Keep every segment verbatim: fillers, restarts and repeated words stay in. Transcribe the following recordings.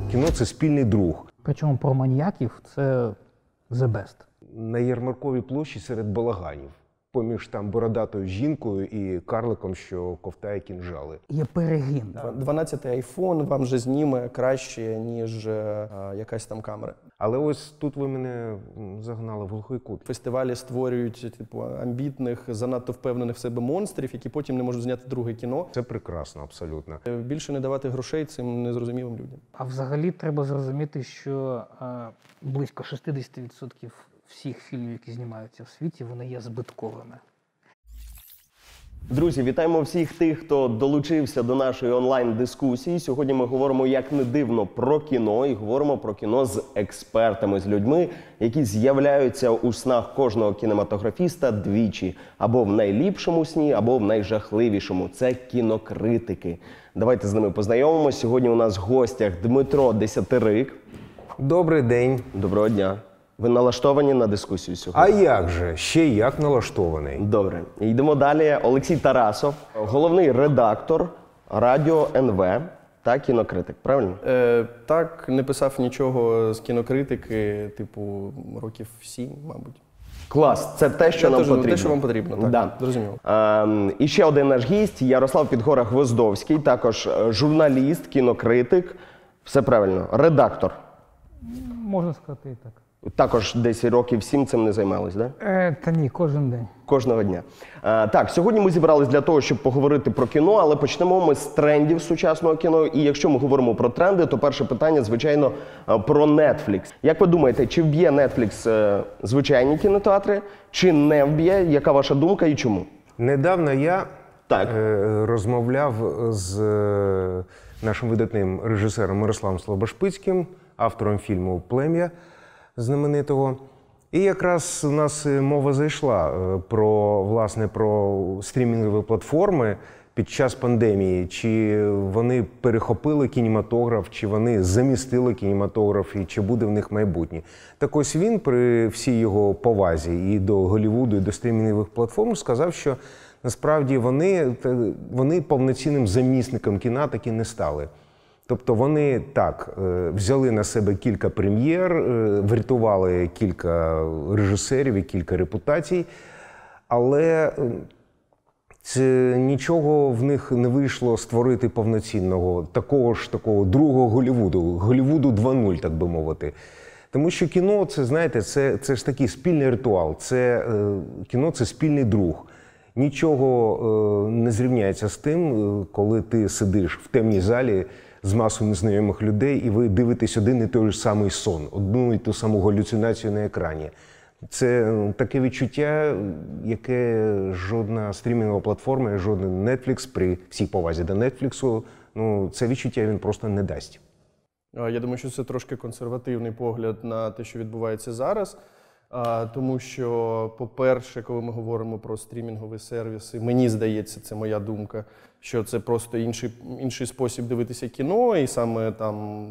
кіно – це спільний друг. Причому про маніяків – це the best. На Ярмарковій площі серед балаганів. Поміж там бородатою жінкою і карликом, що ковтає кінжали. Є перегін. дванадцятий айфон вам же зніме краще, ніж е, якась там камера. Але ось тут ви мене загнали в глухий кут. Фестивалі створюють типу амбітних, занадто впевнених в себе монстрів, які потім не можуть зняти друге кіно. Це прекрасно, абсолютно. Більше не давати грошей цим незрозумілим людям. А взагалі треба зрозуміти, що е, близько шістдесят відсотків всіх фільмів, які знімаються в світі, вони є збитковими. Друзі, вітаємо всіх тих, хто долучився до нашої онлайн-дискусії. Сьогодні ми говоримо, як не дивно, про кіно. І говоримо про кіно з експертами, з людьми, які з'являються у снах кожного кінематографіста двічі. Або в найліпшому сні, або в найжахливішому. Це кінокритики. Давайте з ними познайомимося. Сьогодні у нас в гостях Дмитро Десятирик. Добрий день. Доброго дня. Ви налаштовані на дискусію сьогодні? А як же? Ще як налаштований. Добре. Йдемо далі. Олексій Тарасов, головний редактор Радіо ен ве та кінокритик. Правильно? Е, так, не писав нічого з кінокритики, типу, років сім, мабуть. Клас. Це те, що Це нам теж, потрібно. те, що вам потрібно, так. Да. Зрозуміло. Ем, і ще один наш гість – Ярослав Підгора-Гвоздовський, також журналіст, кінокритик. Все правильно. Редактор. Можна сказати і так. Також десь років сім цим не займались, так? Да? Е, та ні, кожен день. Кожного дня. Е, так, сьогодні ми зібрались для того, щоб поговорити про кіно, але почнемо ми з трендів сучасного кіно. І якщо ми говоримо про тренди, то перше питання, звичайно, про Netflix. Як ви думаєте, чи вб'є Netflix е, звичайні кінотеатри, чи не вб'є? Яка ваша думка і чому? Недавно я Так. е, розмовляв з е, нашим видатним режисером Мирославом Слобошпицьким, автором фільму «Плем'я» знаменитого. І якраз у нас мова зайшла про, власне, про стрімінгові платформи під час пандемії. Чи вони перехопили кінематограф, чи вони замістили кінематограф, і чи буде в них майбутнє. Так ось він, при всій його повазі і до Голлівуду, і до стрімінгових платформ, сказав, що насправді вони, вони повноцінним замісником кіна таки не стали. Тобто вони так, взяли на себе кілька прем'єр, врятували кілька режисерів і кілька репутацій, але це нічого в них не вийшло створити повноцінного, такого ж такого другого Голлівуду, Голлівуду два нуль, так би мовити. Тому що кіно, це, знаєте, це, це ж такий спільний ритуал, це, кіно – це спільний друг. Нічого не зрівняється з тим, коли ти сидиш в темній залі з масою незнайомих людей, і ви дивитесь один і той ж самий сон, одну і ту саму галюцинацію на екрані. Це таке відчуття, яке жодна стрімінгова платформа, жоден Netflix, при всій повазі до Netflix, ну, це відчуття він просто не дасть. Я думаю, що це трошки консервативний погляд на те, що відбувається зараз. А, тому що, по-перше, коли ми говоримо про стрімінгові сервіси, мені здається, це моя думка, що це просто інший, інший спосіб дивитися кіно, і саме там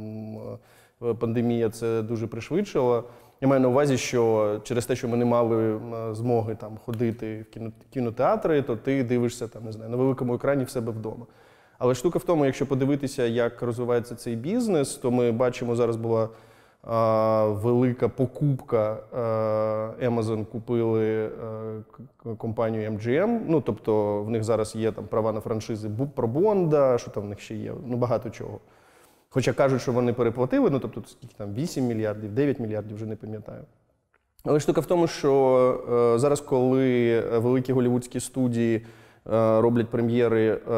пандемія це дуже пришвидшила. Я маю на увазі, що через те, що ми не мали змоги там ходити в кіно, кінотеатри, то ти дивишся там, не знаю, на великому екрані в себе вдома. Але штука в тому, якщо подивитися, як розвивається цей бізнес, то ми бачимо, зараз була а, велика покупка. А, Amazon купили а, компанію ем джі ем, ну, тобто в них зараз є там права на франшизи про Бонда, що там в них ще є, ну багато чого. Хоча кажуть, що вони переплатили, ну тобто скільки там, вісім мільярдів, дев'ять мільярдів, вже не пам'ятаю. Але штука в тому, що е, зараз, коли великі голлівудські студії е, роблять прем'єри е,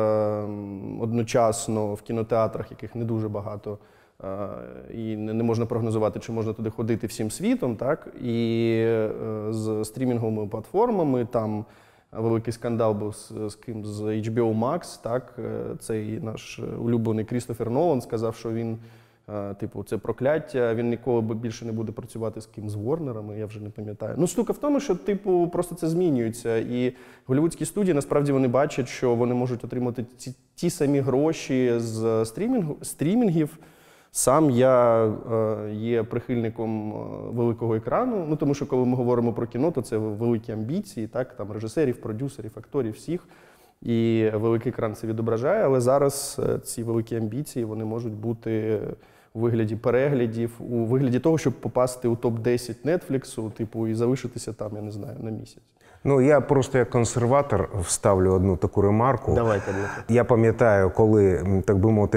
одночасно в кінотеатрах, яких не дуже багато, е, і не, не можна прогнозувати, чи можна туди ходити всім світом, так? І е, з стрімінговими платформами там великий скандал був з, з ким? З ейч бі о Max, так? Цей наш улюблений Крістофер Нолан сказав, що він, типу, це прокляття, він ніколи більше не буде працювати з ким, з Ворнерами, я вже не пам'ятаю. Ну, штука в тому, що, типу, просто це змінюється. І голлівудські студії, насправді, вони бачать, що вони можуть отримати ті, ті самі гроші з стрімінгу, стрімінгів. Сам я е, є прихильником великого екрану, ну тому що коли ми говоримо про кіно, то це великі амбіції, так, там режисерів, продюсерів, акторів, всіх, і великий екран це відображає, але зараз ці великі амбіції, вони можуть бути у вигляді переглядів, у вигляді того, щоб попасти у топ десять Нетфліксу, типу, і залишитися там, я не знаю, на місяць. Ну, я просто як консерватор вставлю одну таку ремарку. Давайте, Дмитро. Я пам'ятаю, коли, так би мовити,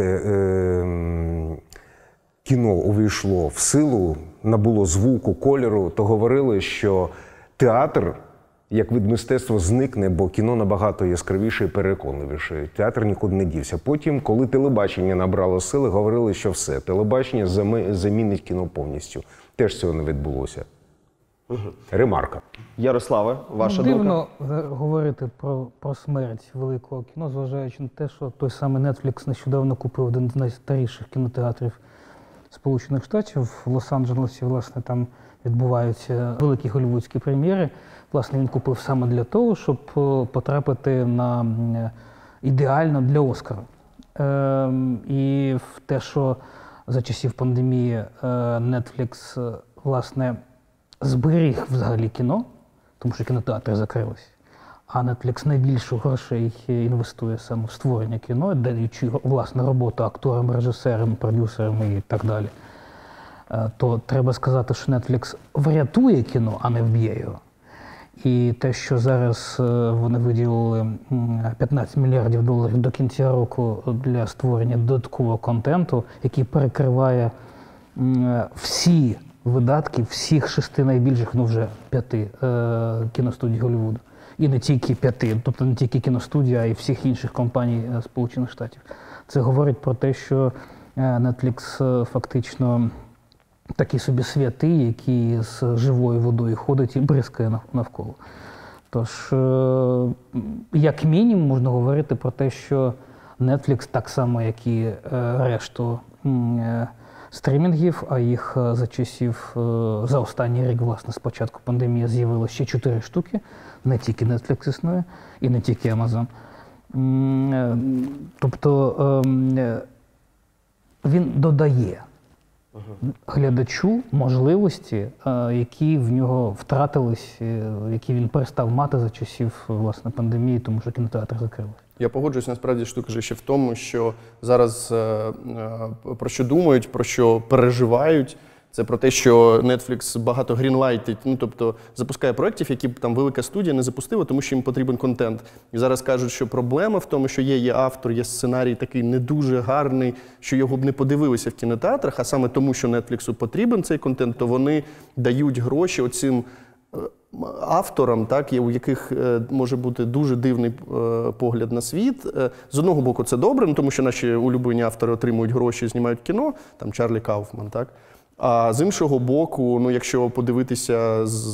е- кіно увійшло в силу, набуло звуку, кольору, то говорили, що театр, як вид мистецтва, зникне, бо кіно набагато яскравіше і переконливіше. Театр нікуди не дівся. Потім, коли телебачення набрало сили, говорили, що все, телебачення замінить кіно повністю. Теж цього не відбулося. Угу. Ремарка. Ярославе, ваша ну, думка? Дивно говорити про, про смерть великого кіно, зважаючи на те, що той самий Netflix нещодавно купив один з найстаріших кінотеатрів Сполучених Штатів. В Лос-Анджелесі, власне, там відбуваються великі голлівудські прем'єри. Власне, він купив саме для того, щоб потрапити на ідеально для Оскара. Е, і в те, що за часів пандемії Netflix, власне, зберіг взагалі кіно, тому що кінотеатри закрились, а Netflix найбільше грошей інвестує саме в створення кіно, даючи, власне, роботу акторам, режисерам, продюсерам і так далі, то треба сказати, що Netflix врятує кіно, а не вб'є його. І те, що зараз вони виділили п'ятнадцять мільярдів доларів до кінця року для створення додаткового контенту, який перекриває всі видатки всіх шести найбільших, ну вже п'яти е, кіностудій Голлівуду. І не тільки п'яти, тобто не тільки кіностудія, а й всіх інших компаній Сполучених Штатів. Це говорить про те, що Netflix фактично такий собі святий, який з живою водою ходить і бризкає навколо. Тож, е, як мінімум, можна говорити про те, що Netflix, так само, як і е, решту е, стрімінгів, а їх за часів, за останній рік, власне, з початку пандемії з'явилося ще чотири штуки. Не тільки Netflix існує, і не тільки Amazon. Тобто він додає глядачу можливості, які в нього втратились, які він перестав мати за часів, власне, пандемії, тому що кінотеатр закрили. Я погоджуюсь, насправді, штука ж ще в тому, що зараз е, е, про що думають, про що переживають, це про те, що Netflix багато грінлайтить, ну, тобто запускає проєктів, які б там велика студія не запустила, тому що їм потрібен контент. І зараз кажуть, що проблема в тому, що є, є автор, є сценарій такий не дуже гарний, що його б не подивилися в кінотеатрах, а саме тому, що Netflix потрібен цей контент, то вони дають гроші оцим авторам, так, у яких е, може бути дуже дивний е, погляд на світ. Е, з одного боку, це добре, ну, тому що наші улюблені автори отримують гроші, знімають кіно, там Чарлі Кауфман, так. А з іншого боку, ну, якщо подивитися з,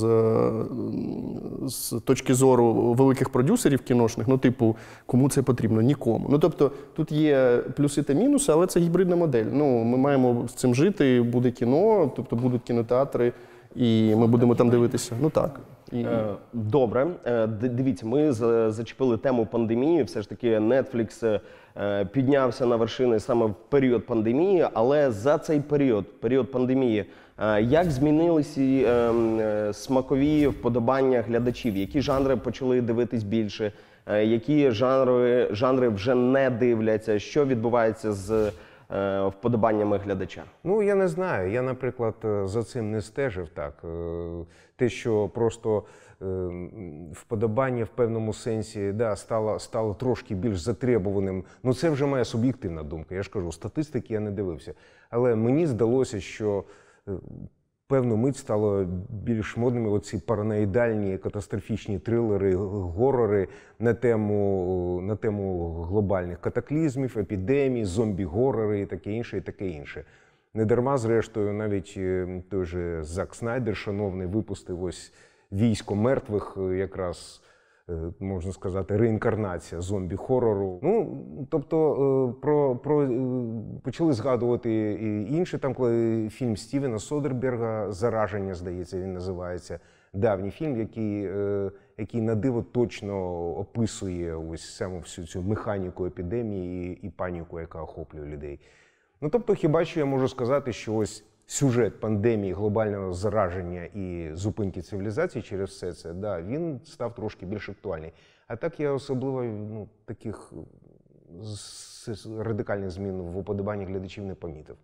з точки зору великих продюсерів кіношних, ну, типу, кому це потрібно? Нікому. Ну, тобто, тут є плюси та мінуси, але це гібридна модель. Ну, ми маємо з цим жити, буде кіно, тобто будуть кінотеатри, і ми будемо там дивитися. Ну так. І... Добре. Дивіться, ми зачепили тему пандемії. Все ж таки Netflix піднявся на вершини саме в період пандемії. Але за цей період, період пандемії, як змінилися смакові вподобання глядачів? Які жанри почали дивитись більше? Які жанри, жанри вже не дивляться? Що відбувається з вподобаннями глядача? Ну, я не знаю. Я, наприклад, за цим не стежив так. Те, що просто вподобання в певному сенсі, да, стало, стало трошки більш затребуваним. Ну, це вже моя суб'єктивна думка. Я ж кажу, статистики я не дивився. Але мені здалося, що певну мить стало більш модними оці параноїдальні, катастрофічні трилери, горори на тему, на тему глобальних катаклізмів, епідемій, зомбі-горори і таке інше, і таке інше. Недарма, зрештою, навіть той же Зак Снайдер, шановний, випустив ось «Військо мертвих», якраз, можна сказати, реінкарнація зомбі-хорору. Ну, тобто, про, про, почали згадувати і інші, там, коли фільм Стівена Содерберга «Зараження», здається, він називається, давній фільм, який, який на диво точно описує ось саму всю цю механіку епідемії і паніку, яка охоплює людей. Ну, тобто, хіба що я можу сказати, що ось сюжет пандемії, глобального зараження і зупинки цивілізації через все це, да, він став трошки більш актуальний. А так я особливо, ну, таких радикальних змін в уподобанні глядачів не помітив.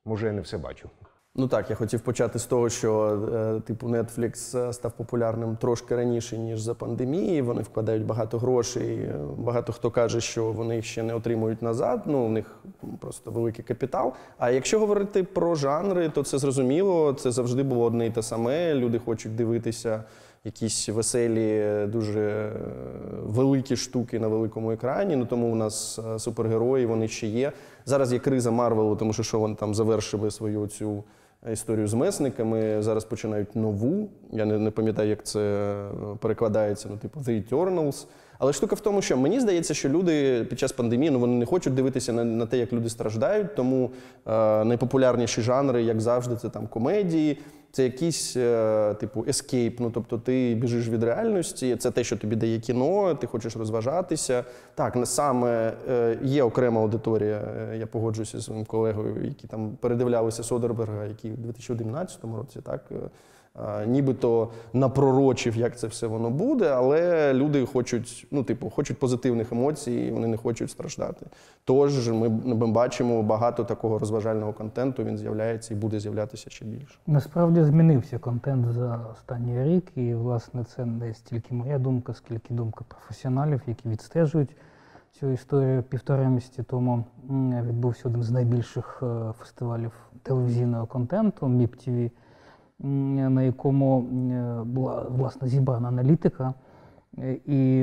Може, я не все бачу. Ну так, я хотів почати з того, що е, типу Netflix став популярним трошки раніше, ніж за пандемії. Вони вкладають багато грошей. Багато хто каже, що вони їх ще не отримують назад. Ну, у них просто великий капітал. А якщо говорити про жанри, то це зрозуміло. Це завжди було одне і те саме. Люди хочуть дивитися якісь веселі, дуже великі штуки на великому екрані. Ну тому у нас супергерої, вони ще є. Зараз є криза Марвелу, тому що що вони там завершили свою цю історію з месниками, зараз починають нову. Я не, не пам'ятаю, як це перекладається, ну, типу The Eternals. Але штука в тому, що мені здається, що люди під час пандемії, ну, вони не хочуть дивитися на, на те, як люди страждають, тому е, найпопулярніші жанри, як завжди, це там комедії, це якийсь, е, типу, ескейп, ну, тобто ти біжиш від реальності, це те, що тобі дає кіно, ти хочеш розважатися. Так, не саме е, є окрема аудиторія, е, я погоджуюся зі своїм колегою, які там передивлялися Содерберга, який у дві тисячі одинадцятому році, так, е, нібито напророчив, як це все воно буде, але люди хочуть, ну, типу, хочуть позитивних емоцій, вони не хочуть страждати. Тож ми, ми бачимо багато такого розважального контенту, він з'являється і буде з'являтися ще більше. Насправді змінився контент за останній рік, і, власне, це не стільки моя думка, скільки думка професіоналів, які відстежують цю історію. Півтора місяці тому відбувся один з найбільших фестивалів телевізійного контенту, МІП ТІ ВІ, на якому була, власне, зібрана аналітика, і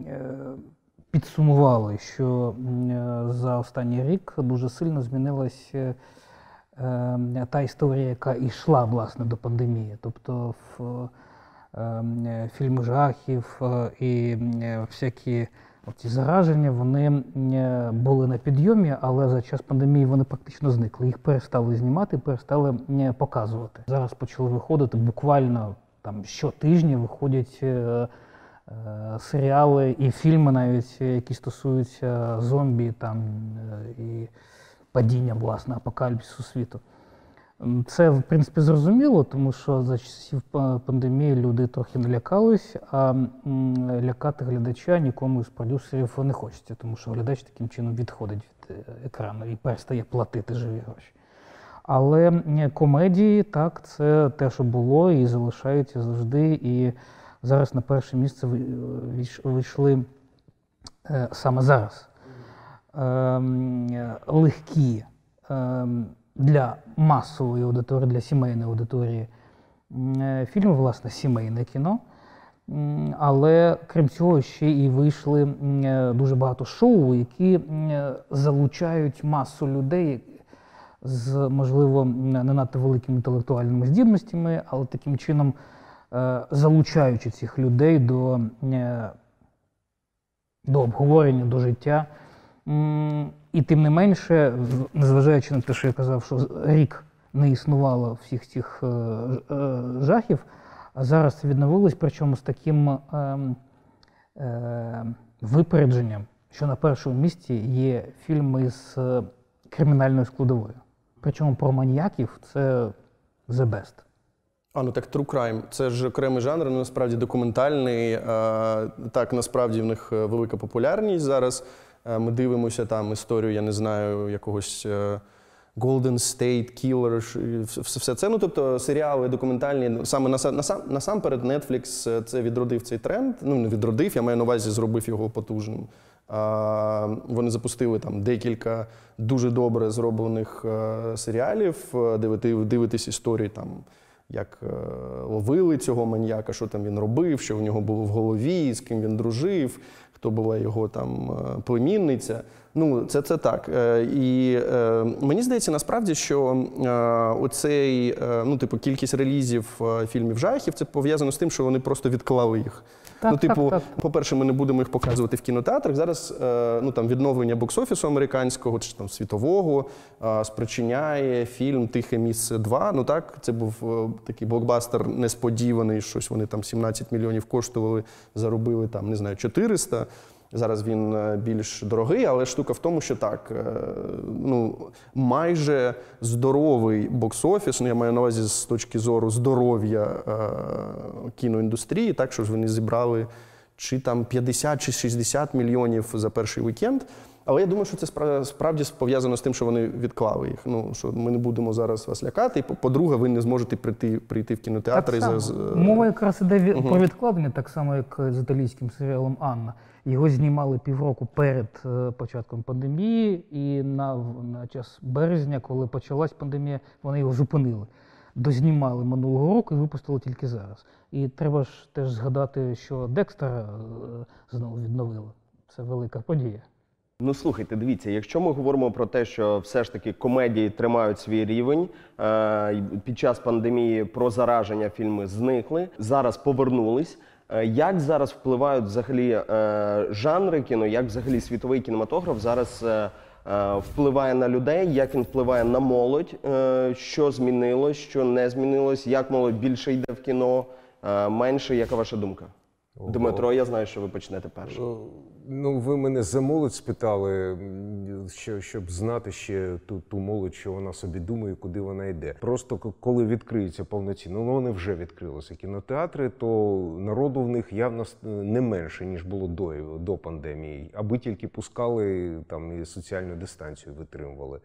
підсумували, що за останній рік дуже сильно змінилась та історія, яка йшла, власне, до пандемії. Тобто в фільми жахів і всякі ці зараження, вони були на підйомі, але за час пандемії вони практично зникли. Їх перестали знімати, перестали показувати. Зараз почали виходити буквально там щотижня виходять е, е, серіали і фільми навіть, які стосуються зомбі там, е, і падіння, власне, апокаліпсису світу. Це, в принципі, зрозуміло, тому що за часів пандемії люди трохи налякались, а лякати глядача нікому із продюсерів не хочеться, тому що глядач таким чином відходить від екрану і перестає платити живі гроші. Але комедії, так, це те, що було і залишається завжди. І зараз на перше місце вийшли саме зараз легкі для масової аудиторії, для сімейної аудиторії фільми, власне, сімейне кіно. Але, крім цього, ще і вийшли дуже багато шоу, які залучають масу людей з, можливо, не надто великими інтелектуальними здібностями, але таким чином залучаючи цих людей до, до обговорення, до життя. І тим не менше, незважаючи на те, що я казав, що рік не існувало всіх цих е, е, жахів, а зараз це відновилось, причому з таким е, е, випередженням, що на першому місці є фільми з е, кримінальною складовою. Причому про маніяків це the best. А, ну так, True Crime. Це ж окремий жанр, ну, насправді документальний. А, так, насправді в них велика популярність зараз. Ми дивимося там історію, я не знаю, якогось Golden State Killer, все це. Ну, тобто серіали документальні, саме насам, насамперед Netflix це відродив цей тренд. Ну, не відродив, я маю на увазі, зробив його потужним. А, вони запустили там декілька дуже добре зроблених серіалів, дивитись історії там, як ловили цього маньяка, що там він робив, що в нього було в голові, з ким він дружив, хто була його там племінниця. Ну, це, це так. І е, мені здається, насправді, що е, оцей, е, ну, типу, кількість релізів фільмів жахів, це пов'язано з тим, що вони просто відклали їх. Так, ну, типу, так, так. по-перше, ми не будемо їх показувати в кінотеатрах. Зараз е, ну, там, відновлення бокс-офісу американського чи там світового е, спричиняє фільм «Тихе місце два». Ну так, це був е, такий блокбастер несподіваний, щось вони там сімнадцять мільйонів коштували, заробили там, не знаю, чотириста. Зараз він більш дорогий, але штука в тому, що так, ну, майже здоровий бокс-офіс, ну, я маю на увазі з точки зору здоров'я кіноіндустрії, так, що ж вони зібрали чи там п'ятдесят, чи шістдесят мільйонів за перший вікенд. Але я думаю, що це спра- справді пов'язано з тим, що вони відклали їх. Ну, що ми не будемо зараз вас лякати. І, по- по-друге, ви не зможете прийти, прийти в кінотеатр. Так і само. за- з- Мова якраз іде від- про відкладення, так само, як з італійським серіалом «Анна». Його знімали півроку перед е, початком пандемії, і на, на час березня, коли почалась пандемія, вони його зупинили. Дознімали минулого року і випустили тільки зараз. І треба ж теж згадати, що «Декстера» е, знову відновили. Це велика подія. Ну, слухайте, дивіться, якщо ми говоримо про те, що все ж таки комедії тримають свій рівень, е, під час пандемії про зараження фільми зникли, зараз повернулись. Е, Як зараз впливають взагалі е, жанри кіно, як взагалі світовий кінематограф зараз е, е, впливає на людей, як він впливає на молодь, е, що змінилось, що не змінилось, як молодь більше йде в кіно, е, менше, яка ваша думка? Ого. Дмитро, я знаю, що ви почнете першим. Ну, ви мене за молодь спитали, м, що, щоб знати ще ту, ту молодь, що вона собі думає, куди вона йде. Просто к- коли відкриються повноцінно, ну вони вже відкрилися кінотеатри, то народу в них явно с- не менше, ніж було до, до пандемії, аби тільки пускали там і соціальну дистанцію витримували.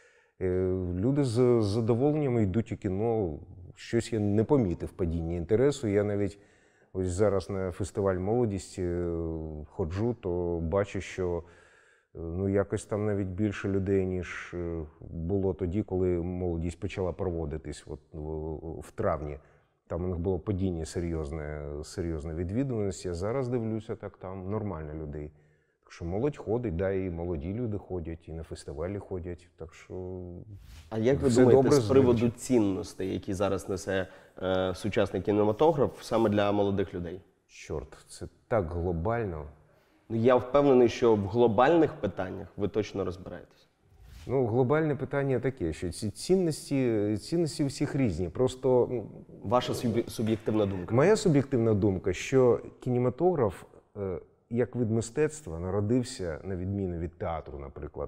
Е, Люди з з задоволенням йдуть у кіно. Щось я не помітив падіння інтересу. Я навіть ось зараз на фестиваль молодісті е, ходжу, то бачу, що е, ну, якось там навіть більше людей, ніж е, було тоді, коли молодість почала проводитись от, в, в травні. Там у них було падіння серйозне, серйозне відвідуваності. Я зараз дивлюся, так там нормально людей. Так що молодь ходить, да, і молоді люди ходять, і на фестивалі ходять. Так що А як ви все думаєте добре з з приводу ними. цінностей, які зараз несе е, сучасний кінематограф саме для молодих людей? чорт, це так глобально. Ну, я впевнений, що в глобальних питаннях ви точно розбираєтесь. Ну, глобальне питання таке, що ці цінності, цінності у всіх різні. Просто ну, Ваша суб'є- суб'єктивна думка. моя суб'єктивна думка, що кінематограф е, як вид мистецтва народився, на відміну від театру, наприклад,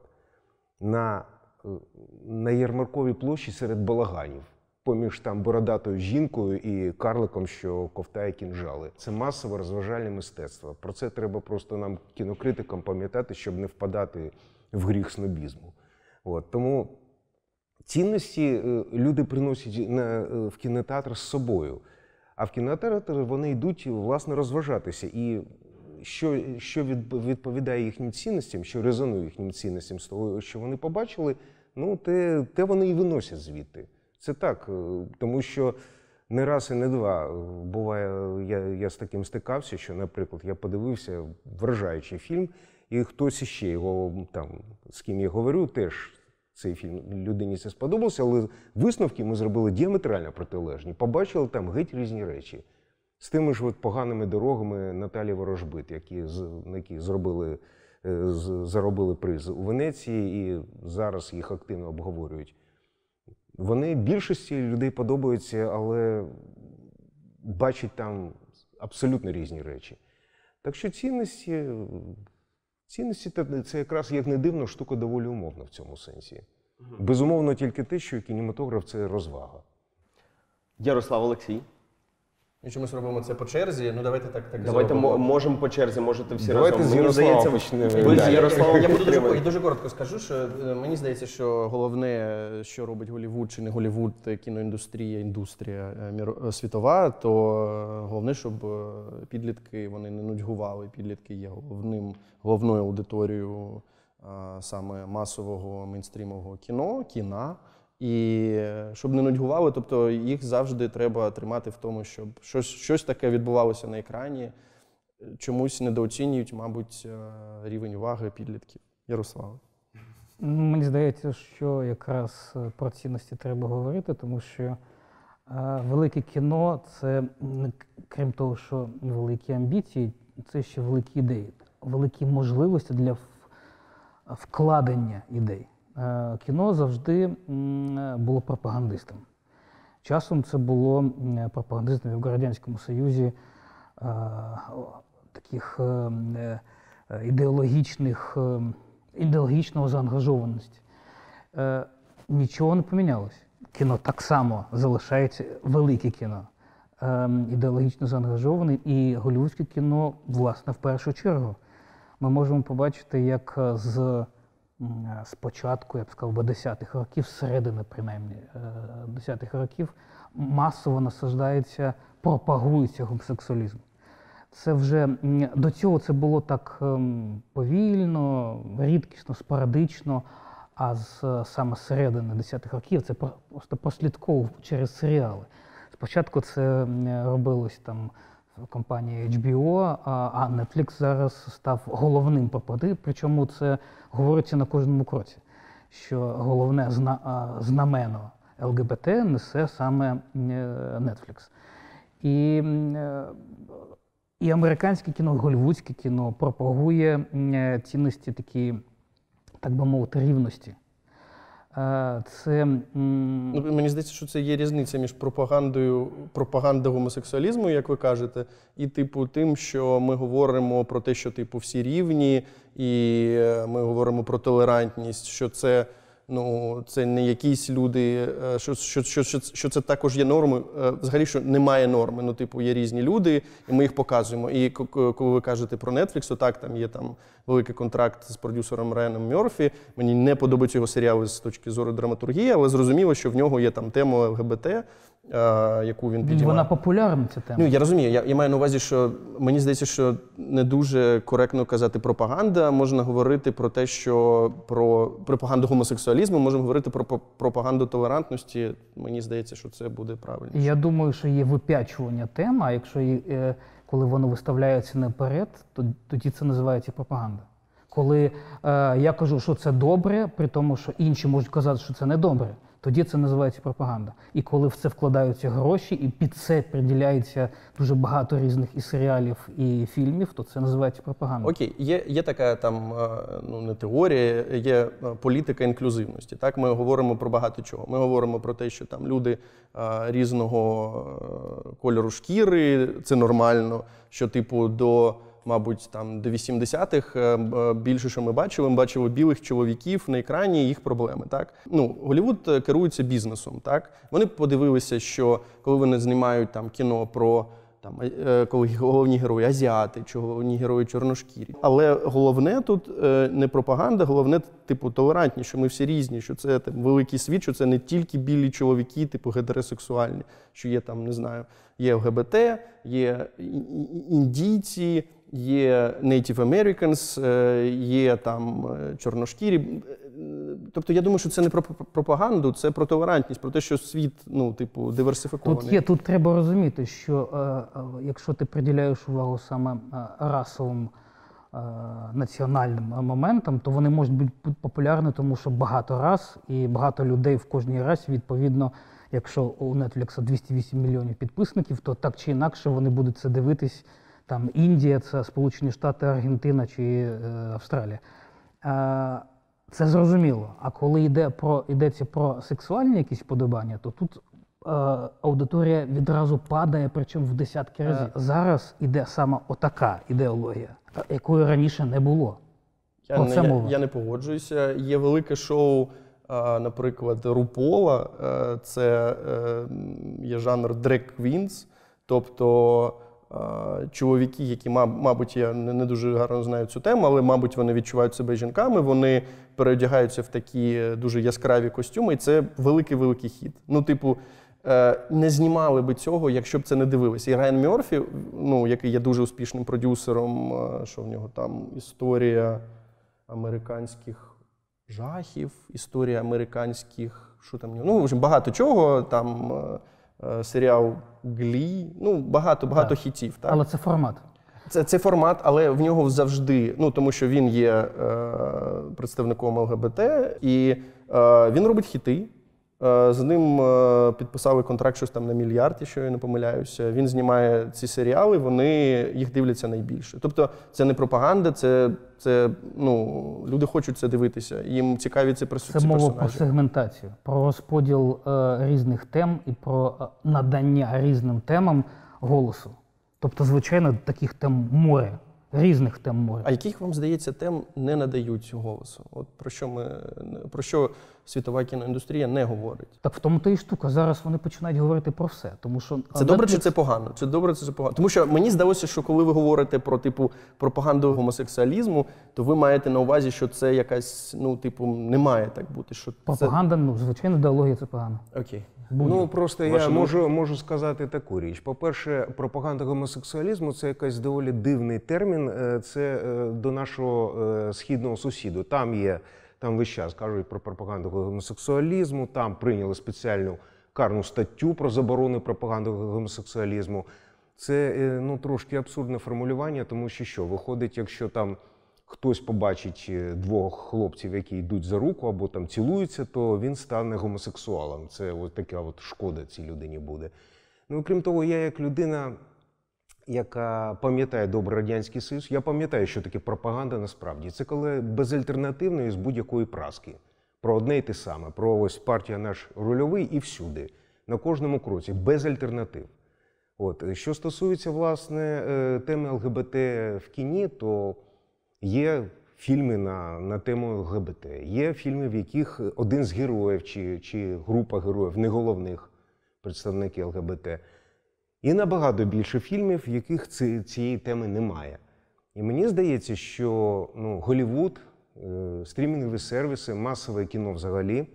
на, е, на ярмарковій площі серед балаганів, поміж там бородатою жінкою і карликом, що ковтає кінжали. Це масове розважальне мистецтво. Про це треба просто нам, кінокритикам, пам'ятати, щоб не впадати в гріх снобізму. От, тому цінності е, люди приносять на, е, в кінотеатр з собою, а в кінотеатр вони йдуть, власне, розважатися. І що, що від, відповідає їхнім цінностям, що резонує їхнім цінностям з того, що вони побачили, ну, те, те вони і виносять звідти. Це так, е, тому що не раз і не два буває, я, я з таким стикався, що, наприклад, я подивився вражаючий фільм, і хтось іще його, там, з ким я говорю, теж цей фільм людині це сподобався, але висновки ми зробили діаметрально протилежні. Побачили там геть різні речі. З тими ж от поганими дорогами Наталі Ворожбит, які, з- на які зробили, е, з- заробили приз у Венеції і зараз їх активно обговорюють. Вони більшості людей подобаються, але бачать там абсолютно різні речі. Так що цінності, цінності та- це якраз, як не дивно, штука доволі умовна в цьому сенсі. Безумовно, тільки те, що кінематограф – це розвага. Ярослав, Олексій. Якщо ми зробимо це по черзі, ну давайте так, так Давайте зробимо. мо- можемо по черзі, можете всі Давайте разом. з Мені Ярослава здається, почнемо. ви з Да. Ярославом Я буду дуже, підтримуєте. дуже коротко скажу, що е, мені здається, що головне, що робить Голлівуд чи не Голлівуд, е, кіноіндустрія, індустрія е, міро- е, світова, то е, головне, щоб е, підлітки вони не нудьгували. Підлітки є головним, головною аудиторією е, саме масового мейнстрімового кіно, кіна. І е, щоб не нудьгували, тобто їх завжди треба тримати в тому, щоб щось, щось таке відбувалося на екрані. Чомусь недооцінюють, мабуть, е, рівень уваги підлітків. Ярослав. Ну, мені здається, що якраз е, про цінності треба говорити, тому що е, велике кіно – це, м, к- крім того, що великі амбіції, це ще великі ідеї, великі можливості для в- вкладення ідей. Е, Кіно завжди м, було пропагандистом. Часом це було м, пропагандистом і в Радянському Союзі е, о, таких е, е, ідеологічних, е, ідеологічного заангажованості. Е, Нічого не помінялось. Кіно так само залишається велике кіно, е, ідеологічно заангажоване, і голлівудське кіно, власне, в першу чергу. ми можемо побачити, як з спочатку, я б сказав, би десятих років, зсередини принаймні десятих років, масово насаждається, пропагується гомосексуалізм. Це вже до цього це було так повільно, рідкісно, спорадично, а з саме середини десятих років це просто прослідково через серіали. Спочатку це робилось там в компанії ейч бі о, а Netflix зараз став головним попади, причому це говориться на кожному кроці, що головне знамено ел ге бе те несе саме Netflix. І, і американське кіно, голлівудське кіно пропагує цінності такі, так би мовити, рівності. Це, ну, мені здається, що це є різниця між пропагандою, пропагандою гомосексуалізму, як ви кажете, і типу тим, що ми говоримо про те, що типу всі рівні, і ми говоримо про толерантність, що це, ну, це не якісь люди, що, що, що, що, що це також є нормою, взагалі, що немає норми, ну, типу, є різні люди, і ми їх показуємо. І коли ви кажете про Netflix, то так, там є там великий контракт з продюсером Райаном Мерфі, мені не подобаються його серіали з точки зору драматургії, але зрозуміло, що в нього є там тема ел ге бе те, яку він підіймає. Вона популярна, ця тема. Ну, я розумію, я, я маю на увазі, що мені здається, що не дуже коректно казати пропаганда, можна говорити про те, що про пропаганду гомосексуалізму, можемо говорити про пропаганду толерантності, мені здається, що це буде правильно. Я думаю, що є вип'ячування тем, а якщо є, коли воно виставляється наперед, то тоді це називається пропаганда. Коли е, я кажу, що це добре, при тому, що інші можуть казати, що це не добре, тоді це називається пропаганда. І коли в це вкладаються гроші, і під це приділяється дуже багато різних і серіалів, і фільмів, то це називається пропаганда. Окей, є, є така там, ну не теорія, є політика інклюзивності. Так, ми говоримо про багато чого. Ми говоримо про те, що там люди а, різного кольору шкіри, це нормально, що типу до, мабуть, там до вісімдесятих більше, що ми бачили, ми бачили білих чоловіків на екрані і їх проблеми, так? Ну, Голлівуд керується бізнесом, так? Вони подивилися, що коли вони знімають там кіно про там, коли головні герої азіати, чи головні герої чорношкірі. Але головне тут не пропаганда, головне, типу, толерантність, що ми всі різні, що це там, великий світ, що це не тільки білі чоловіки, типу, гетеросексуальні, що є там, не знаю, є ел ге бе те, є індійці, є Native Americans, є там чорношкірі. Тобто я думаю, що це не про пропаганду, це про толерантність, про те, що світ, ну, типу, диверсифікований. Тут є, тут треба розуміти, що е, якщо ти приділяєш увагу саме е, расовим, е, національним моментам, то вони можуть бути популярні, тому що багато рас і багато людей в кожній расі, відповідно, якщо у Netflix двісті вісім мільйонів підписників, то так чи інакше вони будуть це дивитись. Там Індія, це Сполучені Штати, Аргентина чи е, Австралія. Е, це зрозуміло. А коли йде про, йдеться про сексуальні якісь вподобання, то тут е, аудиторія відразу падає, причому в десятки разів. Е, зараз іде саме отака ідеологія, якої раніше не було. Я, не, я, я не погоджуюся. Є велике шоу, е, наприклад, Рупола. Е, це е, є жанр drag queens, тобто чоловіки, які, мабуть, я не дуже гарно знаю цю тему, але, мабуть, вони відчувають себе жінками, вони переодягаються в такі дуже яскраві костюми, і це великий-великий хіт. Ну, типу, не знімали би цього, якщо б це не дивилися. І Райан Мерфі, ну, який є дуже успішним продюсером, що в нього там історія американських жахів, історія американських, що там, ну, в общем, багато чого, там серіал Глі, ну, багато-багато так. хітів. Так? Але це формат. Це, це формат, але в нього завжди, ну, тому що він є е, представником ел ге бе те, і е, він робить хіти. Е, з ним е, підписали контракт щось там на мільярд, якщо я не помиляюся. Він знімає ці серіали, вони їх дивляться найбільше. Тобто це не пропаганда, це, це ну, люди хочуть це дивитися, їм цікаві ці персонажі. Це мова про сегментацію, про розподіл е, різних тем і про е, надання різним темам голосу. Тобто, звичайно, таких тем море Різних тем море. А яких, вам здається, тем не надають голосу? От про що ми про що світова кіноіндустрія не говорить? Так в тому то і штука. Зараз вони починають говорити про все. Тому що Це добре чи це погано? Це добре, чи це погано? Тому що мені здалося, що коли ви говорите про типу пропаганду гомосексуалізму, то ви маєте на увазі, що це якась, ну, типу, не має так бути. Що пропаганда, ну, звичайно, ідеологія це погано. Окей. Ну, просто Ваша я думка? можу, можу сказати таку річ. По-перше, пропаганда гомосексуалізму – це якийсь доволі дивний термін. Е, Це е, до нашого е, східного сусіду. Там є, там весь час кажуть про пропаганду гомосексуалізму, там прийняли спеціальну карну статтю про заборону пропаганди гомосексуалізму. Це, е, ну, трошки абсурдне формулювання, тому що що, виходить, якщо там хтось побачить двох хлопців, які йдуть за руку або там цілуються, то він стане гомосексуалом. Це от така от шкода цій людині буде. Ну, крім того, я як людина, яка пам'ятає добре Радянський Союз, я пам'ятаю, що таке пропаганда насправді. Це коли безальтернативно і з будь-якої праски. Про одне й те саме. Про ось партія наш рольовий і всюди. На кожному кроці. Без альтернатив. От. Що стосується, власне, теми ЛГБТ в кіні, то є фільми на, на тему ЛГБТ, є фільми, в яких один з героїв чи, чи група героїв, не головних представників ЛГБТ. І набагато більше фільмів, в яких ці, цієї теми немає. І мені здається, що ну, Голлівуд, е, стрімінгові сервіси, масове кіно взагалі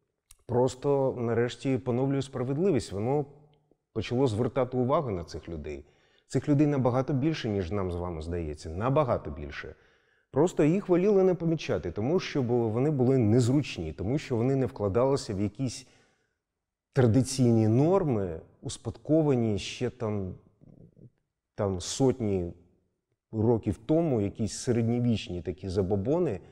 просто нарешті поновлює справедливість. Воно почало звертати увагу на цих людей. Цих людей набагато більше, ніж нам з вами здається. Набагато більше. Просто їх воліли не помічати, тому що вони були незручні, тому що вони не вкладалися в якісь традиційні норми, успадковані ще там, там сотні років тому, якісь середньовічні такі забобони.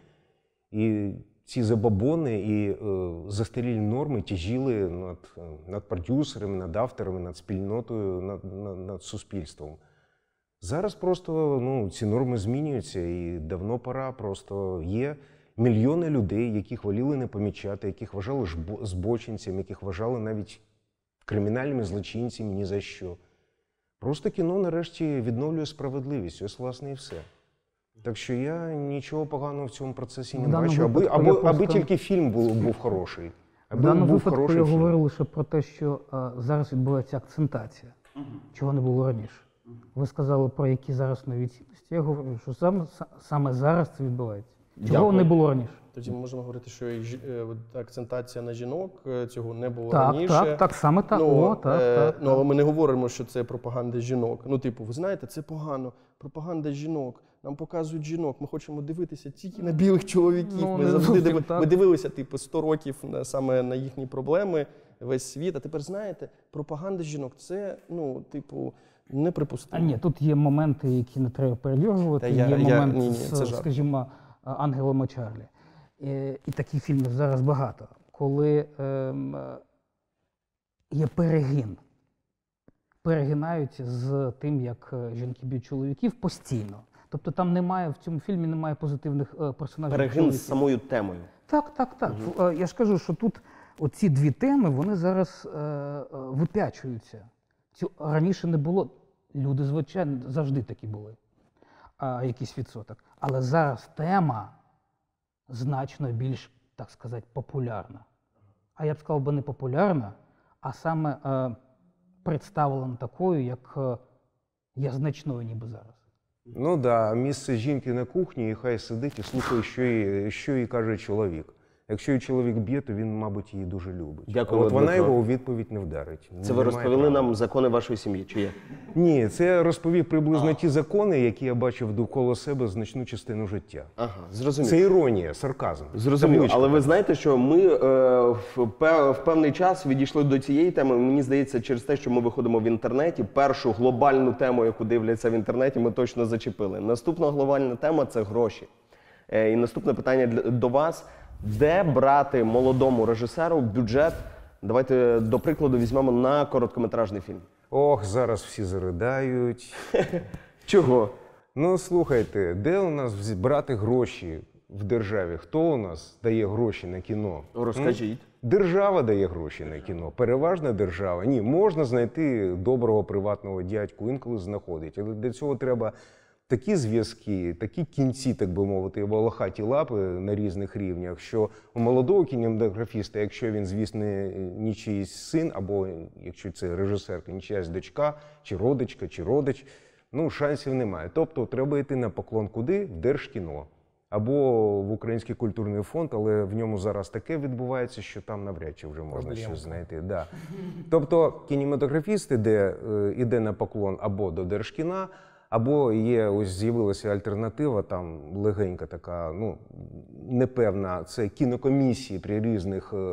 І ці забобони і е, застарілі норми тяжіли над, над продюсерами, над авторами, над спільнотою, над, над, над суспільством. Зараз просто ну, ці норми змінюються і давно пора. Просто є мільйони людей, яких воліли не помічати, яких вважали збочинцями, яких вважали навіть кримінальними злочинцями ні за що. Просто кіно нарешті відновлює справедливість. Ось, власне, і все. Так що я нічого поганого в цьому процесі не бачу, аби, аби, просто... аби тільки фільм був, був хороший. Аби в даному був випадку хороший я фільм. говорив лише про те, що а, зараз відбувається акцентація, uh-huh. чого не було раніше. Uh-huh. Ви сказали про які зараз нові цінності. Я говорю, що саме, саме зараз це відбувається. Чого Дякую. не було раніше. Тоді ми можемо говорити, що і ж- е, от акцентація на жінок, е, цього не було Так, раніше. так, так, саме так. Ну, О, так, е, так, ну, але ми не говоримо, що це пропаганда жінок. Ну, типу, ви знаєте, це погано. Пропаганда жінок. Нам показують жінок. Ми хочемо дивитися тільки на білих чоловіків. Ну, ми не завжди зовсім диви... так. ми дивилися, типу, сто років на, саме на їхні проблеми, весь світ. А тепер, знаєте, пропаганда жінок – це, ну, типу, неприпустимо. А ні, тут є моменти, які не треба передьоргувати. Та я- є я- момент, ні, ні, з, це жарт. скажімо, Ангелом і Чарлі. І, і таких фільмів зараз багато, коли ем, є перегин. Перегинають з тим, як жінки б'ють чоловіків постійно. Тобто там немає, в цьому фільмі немає позитивних е, персонажів. Перегин чоловіків. з самою темою. Так, так, так. Угу. Я ж кажу, що тут оці дві теми, вони зараз е, е, вип'ячуються. Ці, раніше не було, люди, звичайно, завжди такі були, а, якийсь відсоток. Але зараз тема значно більш, так сказати, популярна. А я б сказав би не популярна, а саме е, представлена такою, як е, є значною ніби зараз. Ну так, да, місце жінки на кухні, і хай сидить і слухає, що їй, що їй каже чоловік. Якщо її чоловік б'є, то він, мабуть, її дуже любить. Дякую, От вона Дмитро. його у відповідь не вдарить. Це ви розповіли нам закони вашої сім'ї, чи є? Ні, це я розповів приблизно ті закони, які я бачив довкола себе значну частину життя. Ага, зрозуміло. Це іронія, сарказм. Зрозуміло, Табличка. але ви знаєте, що ми е, в, пе- в певний час відійшли до цієї теми. Мені здається, через те, що ми виходимо в інтернеті, першу глобальну тему, яку дивляться в інтернеті, ми точно зачепили. Наступна глобальна тема – це гроші. Е, і наступне питання для, до вас. Де брати молодому режисеру бюджет? Давайте, до прикладу, візьмемо на короткометражний фільм. Ох, зараз всі заридають. Чого? Ну, слухайте, де у нас взі- брати гроші в державі? Хто у нас дає гроші на кіно? Розкажіть. Держава дає гроші на кіно, переважна держава. Ні, можна знайти доброго приватного дядьку, інколи знаходить, але для цього треба такі зв'язки, такі кінці, так би мовити, волохаті лапи на різних рівнях, що у молодого кінематографіста, якщо він, звісно, нічийсь син, або якщо це режисерка, нічиясь дочка, чи родичка, чи родич, ну, шансів немає. Тобто треба йти на поклон куди? В Держкіно. Або в Український культурний фонд, але в ньому зараз таке відбувається, що там навряд чи вже можна щось знайти. Да. Тобто кінематографіст іде, іде на поклон або до Держкіна, або є, ось з'явилася альтернатива, там легенька така, ну, непевна, це кінокомісії при різних е,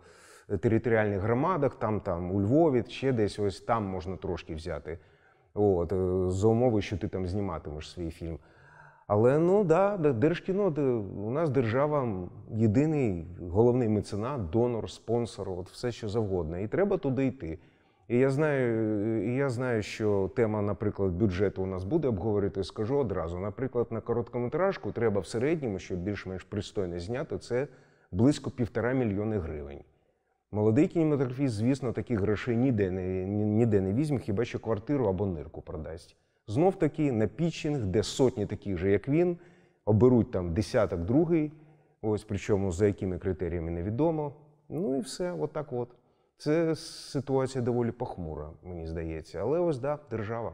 е, територіальних громадах, там, там у Львові, ще десь, ось там можна трошки взяти, от, е, за умови, що ти там зніматимеш свій фільм. Але, ну, да, Держкіно, у нас держава єдиний головний меценат, донор, спонсор, от все, що завгодно. І треба туди йти. І я знаю, і я знаю, що тема, наприклад, бюджету у нас буде обговорити, скажу одразу. Наприклад, на короткометражку треба в середньому, щоб більш-менш пристойно зняти, це близько півтора мільйони гривень. Молодий кінематографіст, звісно, таких грошей ніде не, ніде не візьме, хіба що квартиру або нирку продасть. Знов-таки на пітчинг, де сотні таких же, як він, оберуть там десяток другий, ось, причому за якими критеріями невідомо. Ну і все, отак от. Це ситуація доволі похмура, мені здається. Але ось, да, держава.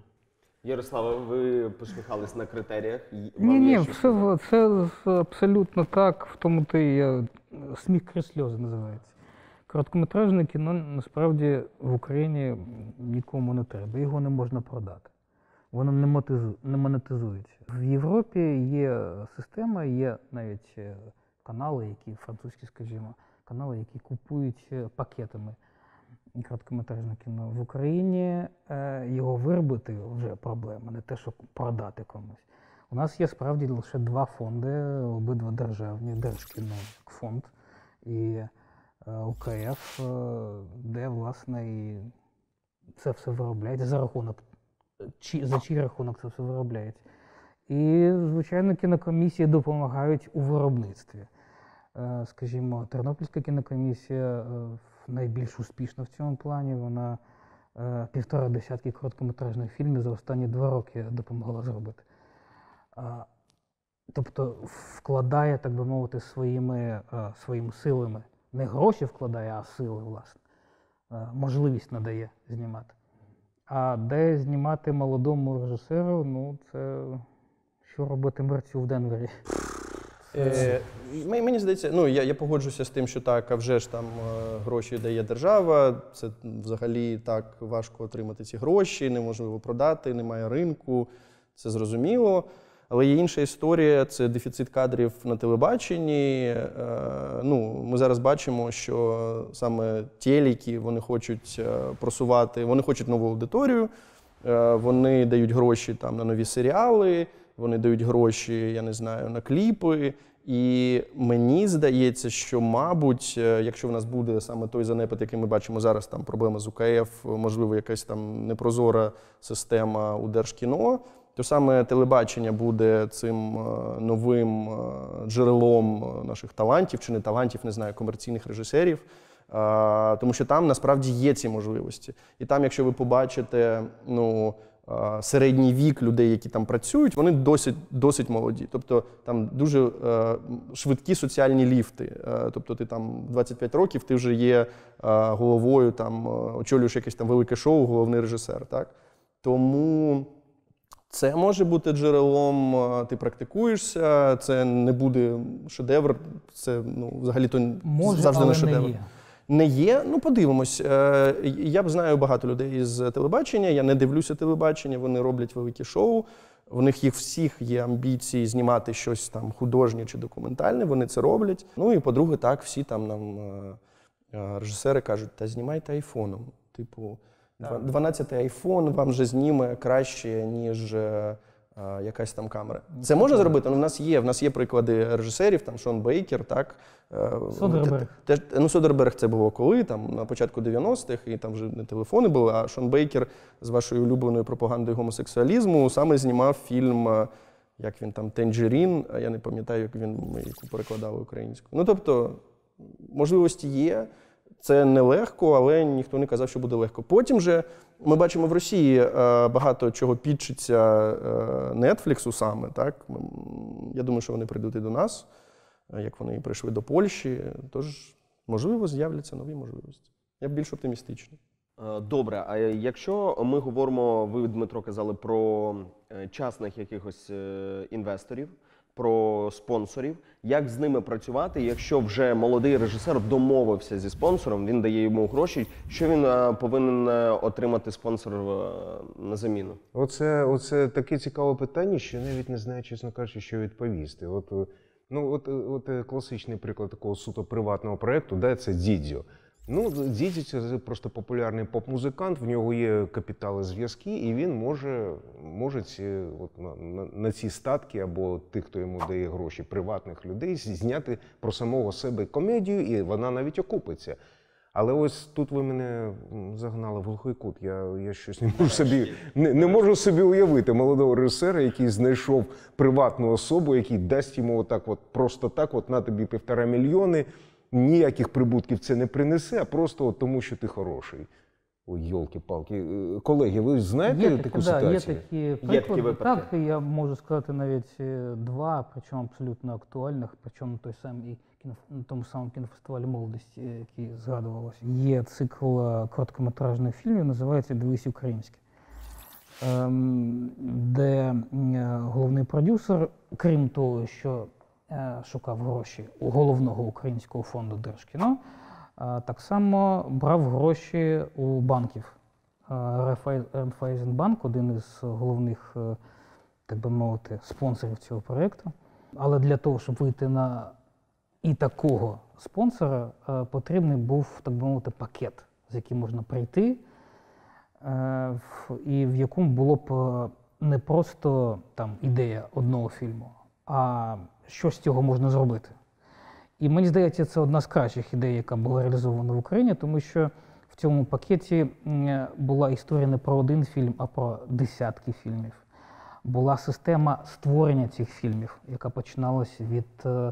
Ярослава, ви посміхались на критеріях? Ні, ні, все, це абсолютно так, в тому то і сміх крізь сльози називається. Короткометражне кіно насправді в Україні нікому не треба, його не можна продати. Воно не, мотизу, не монетизується. В Європі є система, є навіть канали, які французькі, скажімо, канали, які купують пакетами короткометражне кіно. В Україні е, його виробити вже проблема, не те, щоб продати комусь. У нас є справді лише два фонди, обидва державні, Держкінофонд і е, УКФ, е, де, власне, і це все виробляється за рахунок, чи, за чий рахунок це все виробляється. І, звичайно, кінокомісії допомагають у виробництві. Скажімо, Тернопільська кінокомісія найбільш успішна в цьому плані. Вона півтора десятки короткометражних фільмів за останні два роки допомогла зробити. Тобто вкладає, так би мовити, своїми, своїми силами. Не гроші вкладає, а сили, власне. Можливість надає знімати. А де знімати молодому режисеру, ну це що робити мерцю в Денвері. Е, мені здається, ну я, я погоджуся з тим, що так, а вже ж там гроші дає держава, це взагалі так важко отримати ці гроші, неможливо продати, немає ринку, це зрозуміло. Але є інша історія, це дефіцит кадрів на телебаченні. Е, ну, ми зараз бачимо, що саме телеки, вони хочуть просувати, вони хочуть нову аудиторію, е, вони дають гроші там на нові серіали, вони дають гроші, я не знаю, на кліпи. І мені здається, що, мабуть, якщо в нас буде саме той занепад, який ми бачимо зараз, там проблема з УКФ, можливо, якась там непрозора система у Держкіно, то саме телебачення буде цим новим джерелом наших талантів, чи не талантів, не знаю, комерційних режисерів. Тому що там насправді є ці можливості. І там, якщо ви побачите, ну, середній вік людей, які там працюють, вони досить, досить молоді. Тобто там дуже е, швидкі соціальні ліфти. Е, тобто ти там двадцять п'ять років, ти вже є е, головою, там, очолюєш якесь там велике шоу, головний режисер. Так? Тому це може бути джерелом, ти практикуєшся, це не буде шедевр, це ну, взагалі-то може, завжди але не шедевр. Не є. Не є? Ну, подивимось. Я б знаю багато людей з телебачення, я не дивлюся телебачення, вони роблять великі шоу, в них їх всіх є амбіції знімати щось там художнє чи документальне, вони це роблять. Ну і, по-друге, так, всі там нам режисери кажуть, та знімайте айфоном. Типу, дванадцятий айфон вам же зніме краще, ніж якась там камера. Це можна зробити? Ну, в нас є, в нас є приклади режисерів, там Шон Бейкер, так? Содерберг. Теж, ну, Содерберг це було коли, там, на початку дев'яностих, і там вже не телефони були, а Шон Бейкер з вашою улюбленою пропагандою гомосексуалізму саме знімав фільм, як він там, «Тенджерін», а я не пам'ятаю, як він, ми яку перекладали українською. Ну, тобто, можливості є, Це нелегко, але ніхто не казав, що буде легко. Потім же ми бачимо в Росії е, багато чого підчиться Нетфліксу саме. Так? Я думаю, що вони прийдуть і до нас, як вони і прийшли до Польщі. Тож, можливо, з'являться нові можливості. Я більш оптимістичний. Добре, а якщо ми говоримо, ви, Дмитро, казали про частних якихось інвесторів, про спонсорів, як з ними працювати, якщо вже молодий режисер домовився зі спонсором, він дає йому гроші, що він повинен отримати спонсор на заміну? Оце, оце таке цікаве питання, що я навіть не знаю, чесно кажучи, що відповісти. От, ну, от, от класичний приклад такого суто приватного проєкту, да, це Дідзьо. Ну, Дідзьо – це просто популярний поп-музикант, в нього є капітали, зв'язки, і він може, може ці, от, на, на, на ці статки або тих, хто йому дає гроші, приватних людей, зняти про самого себе комедію, і вона навіть окупиться. Але ось тут ви мене загнали в глухий кут. Я, я щось не можу собі, не, не можу собі уявити молодого режисера, який знайшов приватну особу, який дасть йому отак от, просто так, от, на тобі півтора мільйони, ніяких прибутків це не принесе, а просто от тому, що ти хороший. Ой, йолки-палки. Колеги, ви знаєте є таку такі, ситуацію? Да, є такі приклади. Є такі випадки. Так, я можу сказати навіть два, причому абсолютно актуальних, причому той самий кіно, на тому самому кінофестивалі молодості, який згадувалося. Є цикл короткометражних фільмів, називається «Дивись українське», де головний продюсер, крім того, що шукав гроші у головного українського фонду Держкіно, так само брав гроші у банків. Райфайзенбанк – один із головних, так би мовити, спонсорів цього проєкту. Але для того, щоб вийти на і такого спонсора, потрібний був, так би мовити, пакет, з яким можна прийти, і в якому було б не просто там ідея одного фільму, а що з цього можна зробити. І мені здається, це одна з кращих ідей, яка була реалізована в Україні, тому що в цьому пакеті була історія не про один фільм, а про десятки фільмів. Була система створення цих фільмів, яка починалася від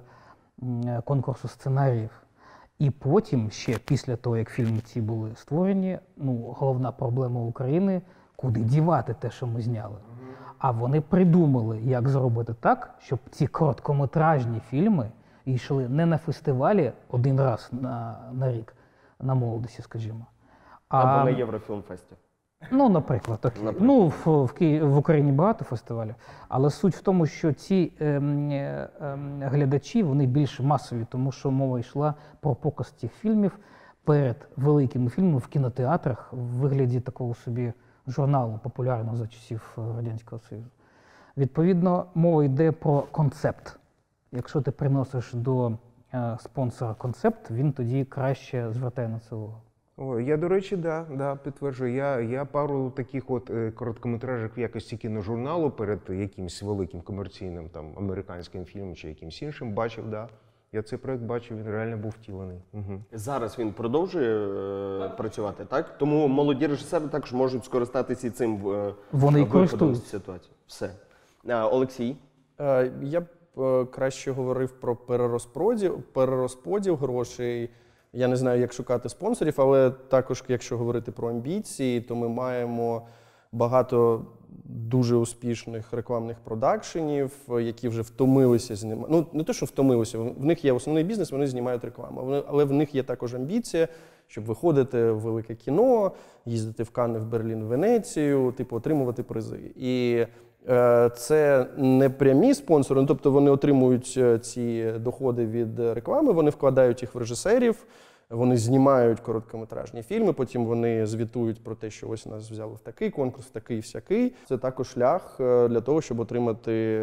конкурсу сценаріїв. І потім, ще після того, як фільми ці були створені, ну, головна проблема України – куди дівати те, що ми зняли. А вони придумали, як зробити так, щоб ці короткометражні фільми йшли не на фестивалі один раз на, на рік, на молодості, скажімо. А, Або на Єврофільмфесті. Ну, наприклад. Так. Наприклад. Ну, в, в, Ки... в Україні багато фестивалів, але суть в тому, що ці ем, ем, глядачі, вони більш масові, тому що мова йшла про показ цих фільмів перед великими фільмами в кінотеатрах в вигляді такого собі журналу популярного за часів Радянського Союзу. Відповідно, мова йде про концепт. Якщо ти приносиш до е, спонсора концепт, він тоді краще звертає на це увагу. О, я, до речі, да, да, підтверджую. Я, я пару таких от е, короткометражок в якості кіножурналу перед якимось великим комерційним там, американським фільмом чи якимось іншим бачив, да. Я цей проект бачив, він реально був втілений. Угу. Зараз він продовжує е, працювати, так? Тому молоді режисери також можуть скористатися цим е, Вони і виходом з користуються. ситуації. Все. А, Олексій? Е, я б е, краще говорив про перерозподіл, перерозподіл грошей. Я не знаю, як шукати спонсорів, але також, якщо говорити про амбіції, то ми маємо багато дуже успішних рекламних продакшенів, які вже втомилися знімати. Ну, не те, що втомилися, в них є основний бізнес, вони знімають рекламу. Але в них є також амбіція, щоб виходити в велике кіно, їздити в Канни, в Берлін, в Венецію, типу, отримувати призи. І е, це не прямі спонсори, ну, тобто вони отримують ці доходи від реклами, вони вкладають їх в режисерів, вони знімають короткометражні фільми, потім вони звітують про те, що ось нас взяли в такий конкурс, в такий, всякий. Це також шлях для того, щоб отримати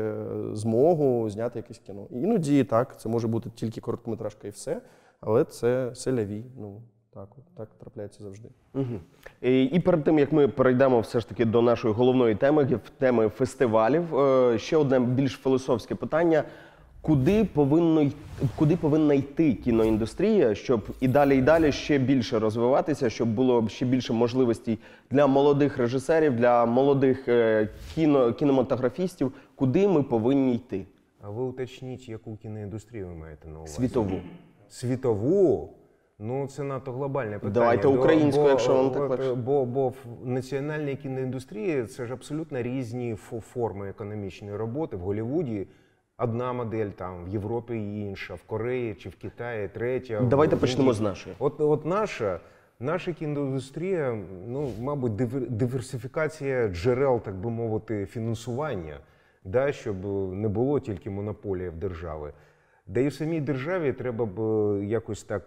змогу зняти якесь кіно. І іноді так, це може бути тільки короткометражка і все, але це селяві. Ну, так, так трапляється завжди. Угу. І, і перед тим, як ми перейдемо все ж таки до нашої головної теми, теми фестивалів, ще одне більш філософське питання. Куди повинно, куди повинна йти кіноіндустрія, щоб і далі, і далі ще більше розвиватися, щоб було ще більше можливостей для молодих режисерів, для молодих кіно, кінематографістів? Куди ми повинні йти? А ви уточніть, яку кіноіндустрію ви маєте на увазі? Світову. Світову? Ну, це надто глобальне питання. Давайте українською, якщо вам так от, легше. Бо, бо в національній кіноіндустрії це ж абсолютно різні фо- форми економічної роботи. В Голлівуді одна модель, там, в Європі інша, в Кореї чи в Китаї третя. Давайте в почнемо Індії. з нашої. От, от наша, наша кіноіндустрія, ну, мабуть, дивер- диверсифікація джерел, так би мовити, фінансування, да, щоб не було тільки монополії в держави. Да і в самій державі треба б якось так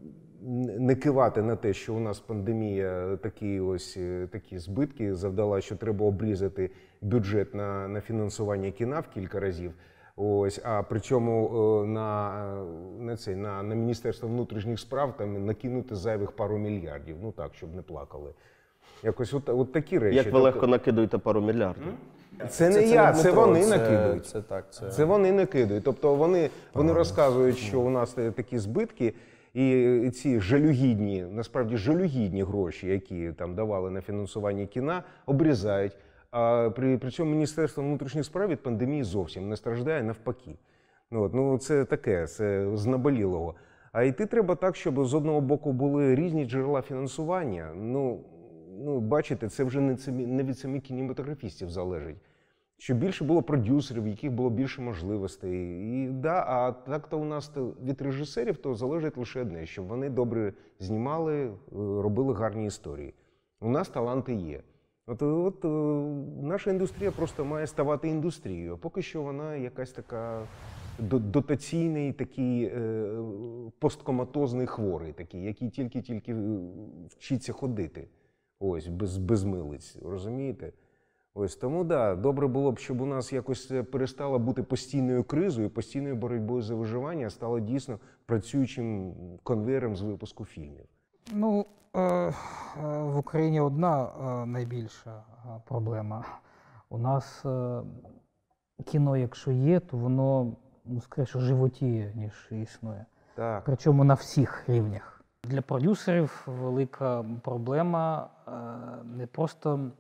не кивати на те, що у нас пандемія такі ось такі збитки завдала, що треба обрізати бюджет на, на фінансування кіна в кілька разів. Ось, а при цьому на, на, цей, на, на Міністерство внутрішніх справ там накинути зайвих пару мільярдів. Ну так, щоб не плакали. Якось от, от такі речі. Як ви легко накидуєте пару мільярдів? Це не це я, не це Дмитро, вони це- накидують. Це так, це... Це вони накидують. Тобто вони, вони розказують, що у нас такі збитки, і ці жалюгідні, насправді жалюгідні гроші, які там давали на фінансування кіна, обрізають. А при, при цьому Міністерство внутрішніх справ від пандемії зовсім не страждає, навпаки. Ну, от, ну це таке, це з наболілого. А йти треба так, щоб з одного боку були різні джерела фінансування. Ну, ну бачите, це вже не, самі, не від самих кінематографістів залежить. Щоб більше було продюсерів, в яких було більше можливостей. І, да, а так-то у нас то від режисерів то залежить лише одне, щоб вони добре знімали, робили гарні історії. У нас таланти є. От, от наша індустрія просто має ставати індустрією. А поки що вона якась така дотаційний, такий е, посткоматозний хворий, такий, який тільки-тільки вчиться ходити. Ось, без, без милиць, розумієте? Ось тому, да, добре було б, щоб у нас якось перестала бути постійною кризою, постійною боротьбою за виживання, а стало дійсно працюючим конвейером з випуску фільмів. Ну, е, е, в Україні одна е, найбільша е, проблема. У нас е, кіно, якщо є, то воно, ну, скоріше, животіє, ніж існує. Так. Причому на всіх рівнях. Для продюсерів велика проблема е, не просто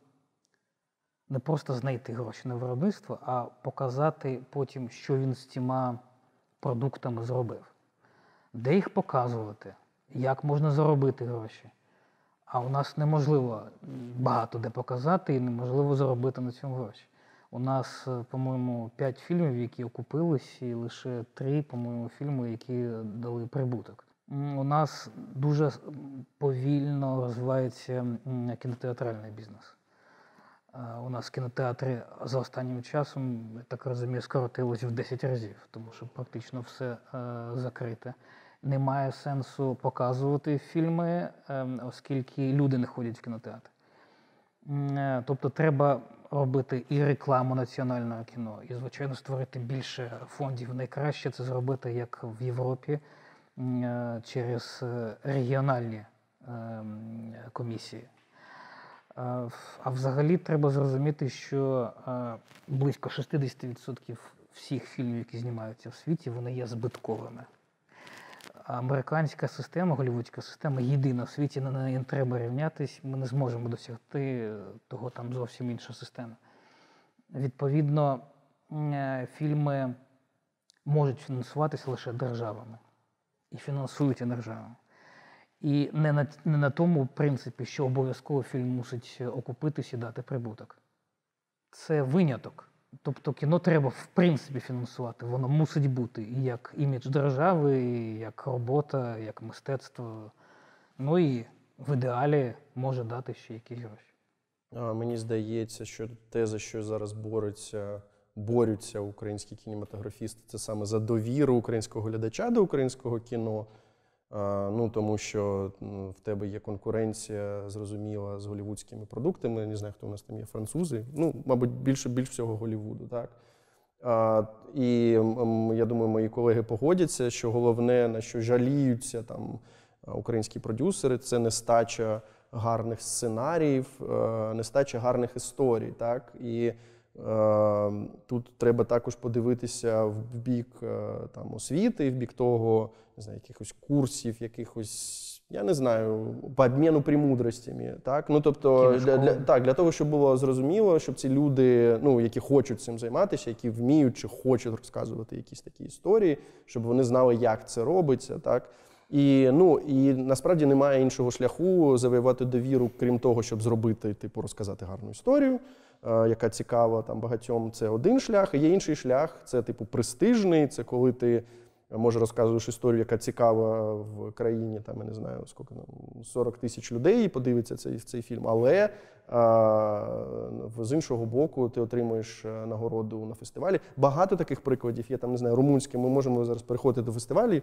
не просто знайти гроші на виробництво, а показати потім, що він з цими продуктами зробив. Де їх показувати, як можна заробити гроші. А у нас неможливо багато де показати і неможливо заробити на цьому гроші. У нас, по-моєму, п'ять фільмів, які окупились, і лише три, по-моєму, фільми, які дали прибуток. У нас дуже повільно розвивається кінотеатральний бізнес. У нас кінотеатри за останнім часом, я так розумію, скоротилось в десять разів, тому що практично все е, закрите. Немає сенсу показувати фільми, е, оскільки люди не ходять в кінотеатр. Е, тобто треба робити і рекламу національного кіно, і, звичайно, створити більше фондів. Найкраще це зробити, як в Європі, е, через регіональні е, комісії. А взагалі треба зрозуміти, що близько шістдесят відсотків всіх фільмів, які знімаються в світі, вони є збитковими. Американська система, голлівудська система єдина в світі, на неї треба рівнятись, ми не зможемо досягти того, там зовсім інша система. Відповідно, фільми можуть фінансуватися лише державами. І фінансуються державами. І не на, не на тому принципі, що обов'язково фільм мусить окупитись і дати прибуток. Це виняток. Тобто кіно треба в принципі фінансувати. Воно мусить бути і як імідж держави, і як робота, як мистецтво. Ну і в ідеалі може дати ще якісь гроші. А, мені здається, що те, за що зараз борються, борються українські кінематографісти, це саме за довіру українського глядача до українського кіно. А, ну, тому що ну, в тебе є конкуренція, зрозуміла, з голлівудськими продуктами. Не знаю, хто у нас там є, французи. Ну, мабуть, більше, більш всього Голлівуду, так? А, і м, я думаю, мої колеги погодяться, що головне, на що жаліються там українські продюсери, це нестача гарних сценаріїв, нестача гарних історій, так? І е, тут треба також подивитися в бік там, освіти, в бік того, не знаю, якихось курсів, якихось, я не знаю, по обміну премудростями, так? Ну, тобто, для, для, так, для того, щоб було зрозуміло, щоб ці люди, ну, які хочуть цим займатися, які вміють чи хочуть розказувати якісь такі історії, щоб вони знали, як це робиться, так? І, ну, і насправді немає іншого шляху завоювати довіру, крім того, щоб зробити, типу, розказати гарну історію, е, яка цікава там багатьом. Це один шлях. І є інший шлях, це типу престижний, це коли ти, може, розказуєш історію, яка цікава в країні, там, я не знаю, скільки там, сорок тисяч людей подивиться цей, цей фільм, але а, з іншого боку ти отримуєш нагороду на фестивалі. Багато таких прикладів є, там, не знаю, румунські, ми можемо зараз переходити до фестивалів.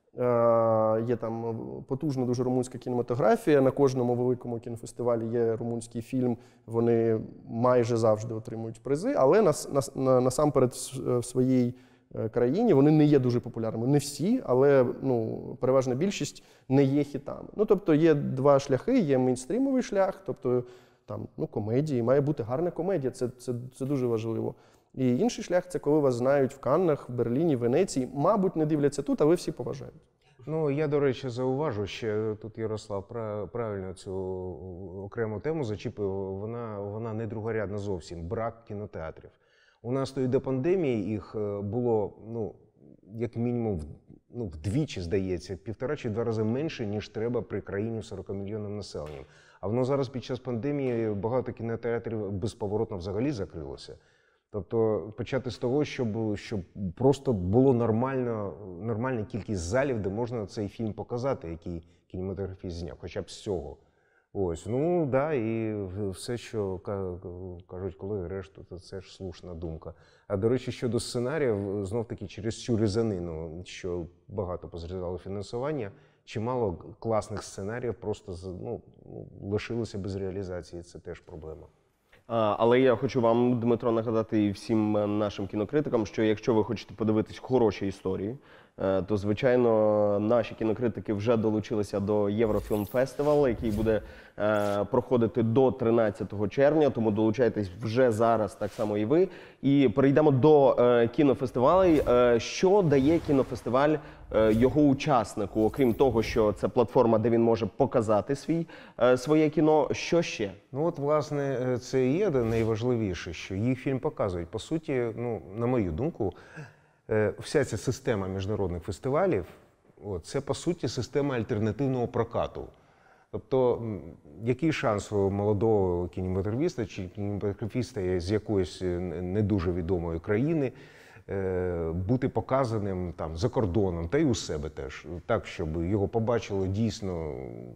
Є там потужна дуже румунська кінематографія, на кожному великому кінофестивалі є румунський фільм, вони майже завжди отримують призи, але нас, нас, насамперед в своїй країні вони не є дуже популярними. Не всі, але ну, переважна більшість не є хітами. Ну, тобто є два шляхи, є мейнстрімовий шлях, тобто там, ну, комедії, має бути гарна комедія, це, це, це дуже важливо. І інший шлях – це коли вас знають в Каннах, в Берліні, в Венеції. Мабуть, не дивляться тут, але всі поважають. Ну, я, до речі, зауважу, ще тут Ярослав правильно цю окрему тему зачепив. Вона, вона не другорядна зовсім. Брак кінотеатрів. У нас то і до пандемії їх було, ну, як мінімум, ну, вдвічі, здається, півтора чи два рази менше, ніж треба при країні з сорокамільйонним населенням. А воно зараз під час пандемії багато кінотеатрів безповоротно взагалі закрилося. Тобто почати з того, щоб, щоб просто було нормально, нормальна кількість залів, де можна цей фільм показати, який кінематографіст зняв, хоча б з цього. Ось, ну, да, і все, що кажуть колеги, решту, то це ж слушна думка. А, до речі, щодо сценаріїв, знов-таки через цю різанину, що багато позрізало фінансування, чимало класних сценаріїв просто, ну, лишилося без реалізації, це теж проблема. Але я хочу вам, Дмитро, нагадати і всім нашим кінокритикам, що якщо ви хочете подивитись хороші історії, то, звичайно, наші кінокритики вже долучилися до Єврофільм-фестивалу, який буде проходити до тринадцятого червня, тому долучайтесь вже зараз, так само і ви. І перейдемо до кінофестивалю. Що дає кінофестиваль його учаснику, окрім того, що це платформа, де він може показати свій, своє кіно, що ще? Ну от, власне, це і є найважливіше, що їх фільм показують. По суті, ну, на мою думку, вся ця система міжнародних фестивалів – це, по суті, система альтернативного прокату. Тобто, який шанс у молодого кінематографіста чи кінематографіста з якоїсь не дуже відомої країни бути показаним там за кордоном, та й у себе теж, так, щоб його побачило дійсно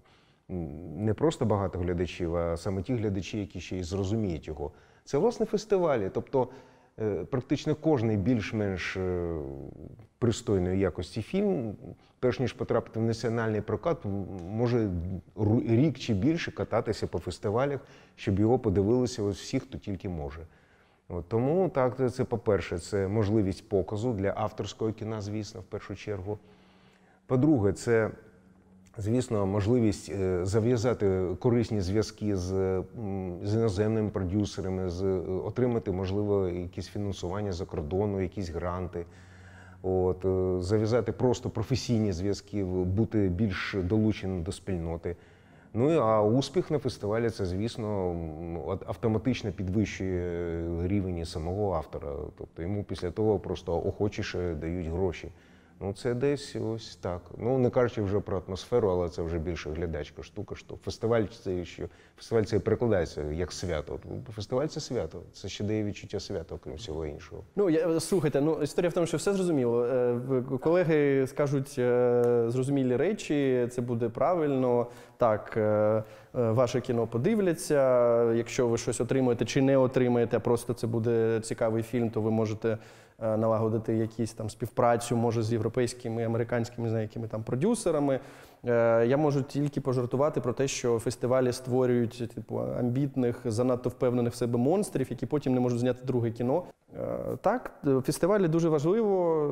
не просто багато глядачів, а саме ті глядачі, які ще й зрозуміють його. Це, власне, фестивалі. Тобто, практично кожний більш-менш пристойної якості фільм, перш ніж потрапити в національний прокат, може рік чи більше кататися по фестивалях, щоб його подивилися ось всі, хто тільки може. От, тому, так, це, по-перше, це можливість показу для авторського кіна, звісно, в першу чергу. По-друге, це, звісно, можливість зав'язати корисні зв'язки з, з іноземними продюсерами, з, отримати, можливо, якісь фінансування за кордону, якісь гранти. От, зав'язати просто професійні зв'язки, бути більш долученим до спільноти. Ну, а успіх на фестивалі – це, звісно, автоматично підвищує рівень самого автора. Тобто йому після того просто охочіше дають гроші. Ну, це десь ось так. Ну, не кажучи вже про атмосферу, але це вже більше глядацька штука. Що фестиваль це що фестиваль це перекладається як свято. От, фестиваль це свято. Це ще дає відчуття свята, окрім всього іншого. Ну, я, слухайте, ну, історія в тому, що все зрозуміло. Колеги скажуть зрозумілі речі, це буде правильно. Так, ваше кіно подивляться. Якщо ви щось отримуєте чи не отримаєте, а просто це буде цікавий фільм, то ви можете налагодити якісь там співпрацю, може, з європейськими, американськими, не знаю, якими там продюсерами. Я можу тільки пожартувати про те, що фестивалі створюють типу амбітних, занадто впевнених в себе монстрів, які потім не можуть зняти друге кіно. Так, фестивалі дуже важливо.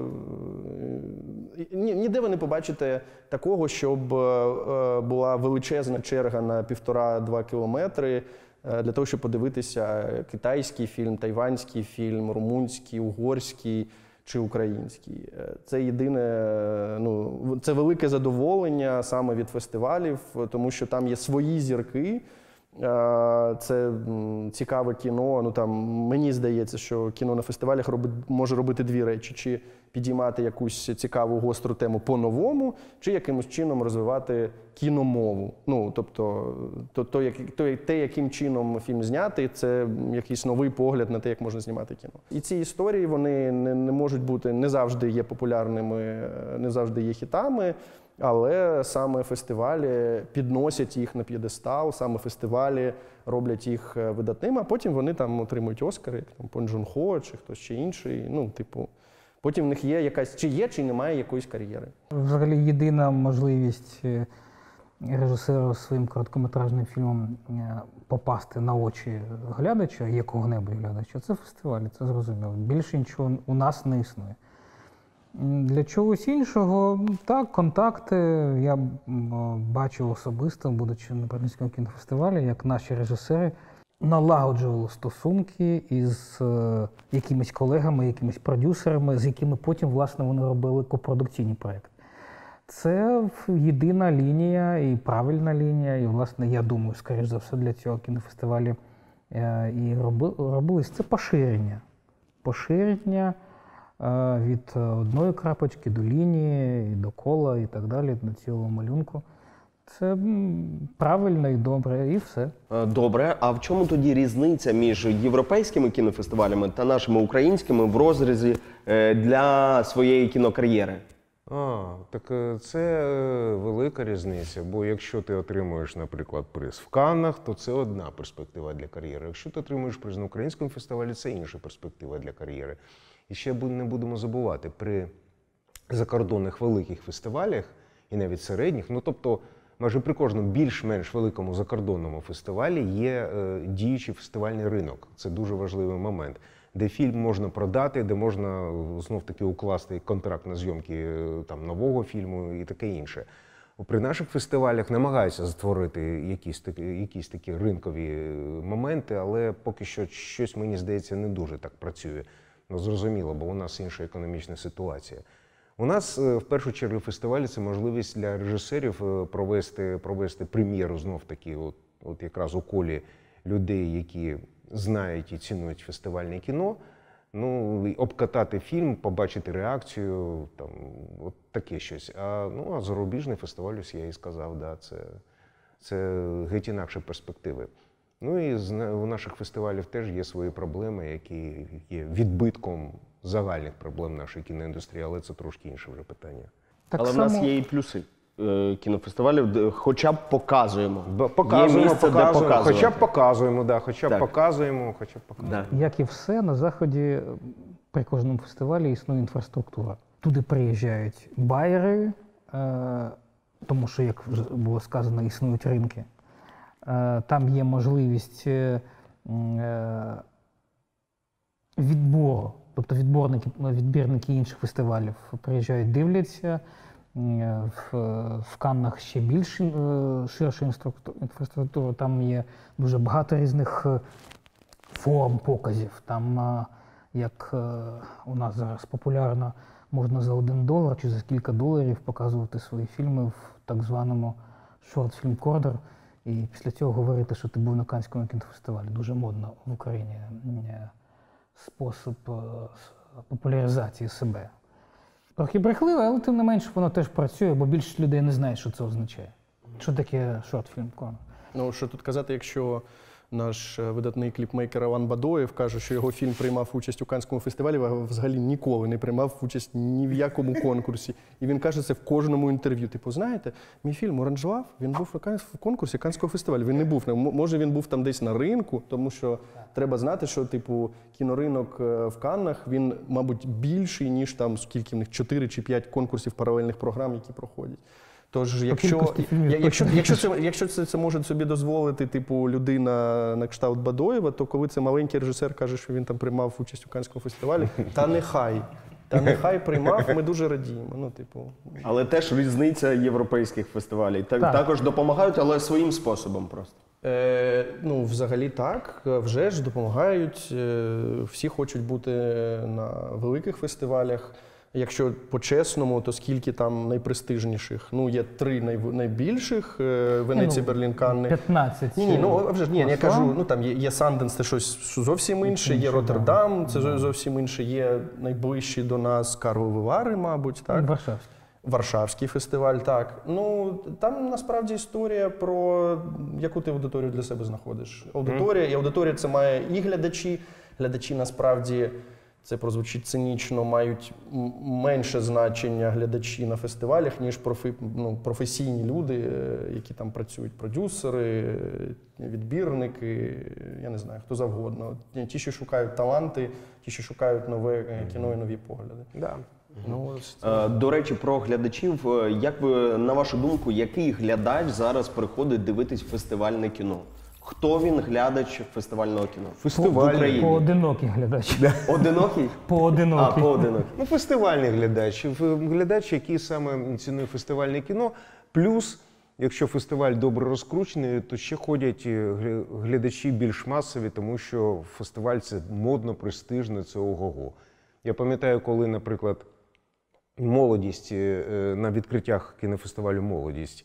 Ніде ви не побачите такого, щоб була величезна черга на півтора-два кілометри для того, щоб подивитися китайський фільм, тайванський фільм, румунський, угорський чи український. Це єдине, ну, це велике задоволення саме від фестивалів, тому що там є свої зірки. Це цікаве кіно. Ну, там, мені здається, що кіно на фестивалях робить, може робити дві речі. Чи підіймати якусь цікаву гостру тему по-новому, чи якимось чином розвивати кіномову. Ну, тобто, то, то, як, то, те, яким чином фільм знятий, це якийсь новий погляд на те, як можна знімати кіно. І ці історії, вони не, не можуть бути, не завжди є популярними, не завжди є хітами, але саме фестивалі підносять їх на п'єдестал, саме фестивалі роблять їх видатними, а потім вони там отримують Оскари, як там Пон Джун Хо чи хтось ще інший. Ну, типу, потім в них є якась, чи є, чи немає якоїсь кар'єри. Взагалі єдина можливість режисеру своїм короткометражним фільмом попасти на очі глядача, якого-небудь глядача, це фестивалі, це зрозуміло. Більше нічого у нас не існує. Для чогось іншого, так, контакти. Я бачив особисто, будучи на Берлінському кінофестивалі, як наші режисери налагоджували стосунки із е, якимись колегами, якимись продюсерами, з якими потім, власне, вони робили копродукційні проєкти. Це єдина лінія і правильна лінія, і, власне, я думаю, скоріш за все, для цього кінофестивалі е, і роби, робилось. Це поширення. Поширення е, від одної крапочки до лінії, і до кола, і так далі, до цілого малюнку. Це м, правильно і добре, і все. Е, Добре, а в чому тоді різниця між європейськими кінофестивалями та нашими українськими в розрізі е, для своєї кінокар'єри? А, так е, це е, велика різниця, бо якщо ти отримуєш, наприклад, приз в Каннах, то це одна перспектива для кар'єри. Якщо ти отримуєш приз на українському фестивалі, це інша перспектива для кар'єри. І ще не будемо забувати, при закордонних великих фестивалях, і навіть середніх, ну тобто майже при кожному більш-менш великому закордонному фестивалі є е, діючий фестивальний ринок. Це дуже важливий момент, де фільм можна продати, де можна знов-таки укласти контракт на зйомки там, нового фільму і таке інше. При наших фестивалях намагаються створити якісь такі, якісь такі ринкові моменти, але поки що щось, мені здається, не дуже так працює. Ну, зрозуміло, бо у нас інша економічна ситуація. У нас, в першу чергу, фестивалі – це можливість для режисерів провести, провести прем'єру знов-таки, от, от якраз у колі людей, які знають і цінують фестивальне кіно, ну, обкатати фільм, побачити реакцію, там, от таке щось. А, ну, а зарубіжний фестиваль, ось я і сказав, да, це, це геть інакші перспективи. Ну і у наших фестивалів теж є свої проблеми, які є відбитком загальних проблем нашої кіноіндустрії, але це трошки інше вже питання. Так Але само... в нас є і плюси е, кінофестивалів, де хоча б показуємо. Показуємо, є місце, показуємо, де показувати. хоча б показуємо, да, хоча б Так. показуємо, хоча б показуємо. Да. Як і все, на Заході при кожному фестивалі існує інфраструктура. Туди приїжджають байери, е, тому що, як вже було сказано, існують ринки. Е, там є можливість е, е, відбору, тобто відборники, відбірники інших фестивалів приїжджають, дивляться. В, в Каннах ще більш е, ширша інфраструктура, там є дуже багато різних форм показів. Там, е, як е, у нас зараз популярно, можна за один долар чи за кілька доларів показувати свої фільми в так званому short film corner. І після цього говорити, що ти був на Каннському кінофестивалі. Дуже модно в Україні е, спосіб е, популяризації себе. Трохи брехливе, але тим не менше воно теж працює, бо більшість людей не знає, що це означає. Що таке шорт-фільм корнер? Ну, що тут казати, якщо наш видатний кліпмейкер Іван Бадоєв каже, що його фільм приймав участь у Каннському фестивалі, а взагалі ніколи не приймав участь ні в якому конкурсі. І він каже це в кожному інтерв'ю. Типу, знаєте, мій фільм «Оранжлав», він був в конкурсі Каннського фестивалю. Він не був, може він був там десь на ринку, тому що треба знати, що типу кіноринок в Каннах, він, мабуть, більший, ніж там скільки в них, чотири чи п'ять конкурсів паралельних програм, які проходять. Тож, якщо, якщо, якщо, це, якщо це, це може собі дозволити типу, людина на кшталт Бадоєва, то коли це маленький режисер каже, що він там приймав участь у Каннському фестивалі, та нехай. Та нехай приймав, ми дуже радіємо. Ну, типу. Але теж різниця європейських фестивалів. Так, Так. Також допомагають, але своїм способом просто. Е, ну, взагалі так, вже ж допомагають. Всі хочуть бути на великих фестивалях. Якщо по-чесному, то скільки там найпрестижніших? Ну, є три най... найбільших, е, Венеція, Ну, Берлін, Канни. п'ятнадцять. Ні, ні, ну а вже ж ні, я Москва. кажу, ну там є, є Санденс, це щось зовсім інше, є Інше, Роттердам, це зовсім інше, є найближчі до нас Карлові Вари, мабуть, так? Варшавський. Варшавський фестиваль, так. Ну, там насправді історія про яку ти аудиторію для себе знаходиш. Аудиторія, і аудиторія це має і глядачі. Глядачі насправді, це прозвучить цинічно, мають м- менше значення глядачі на фестивалях, ніж профі, ну, професійні люди, е, які там працюють, продюсери, е, відбірники, я не знаю, хто завгодно. Ті, що шукають таланти, ті, що шукають нове е, кіно і нові погляди. Да. Ну, ось це. Е, До речі, про глядачів. Е, Як ви, на вашу думку, який глядач зараз приходить дивитись фестивальне кіно? Хто він глядач фестивального кіно? Фестивальний. В Україні. Поодинокий глядач. Одинокий? А, Поодинокий. поодинокий. Ну, фестивальний глядач. В- Глядач, який саме цінує фестивальне кіно. Плюс, якщо фестиваль добре розкручений, то ще ходять е, гля- глядачі більш масові, тому що фестиваль це модно, престижно, це ого-го. Я пам'ятаю, коли, наприклад, молодість е, на відкриттях кінофестивалю «Молодість»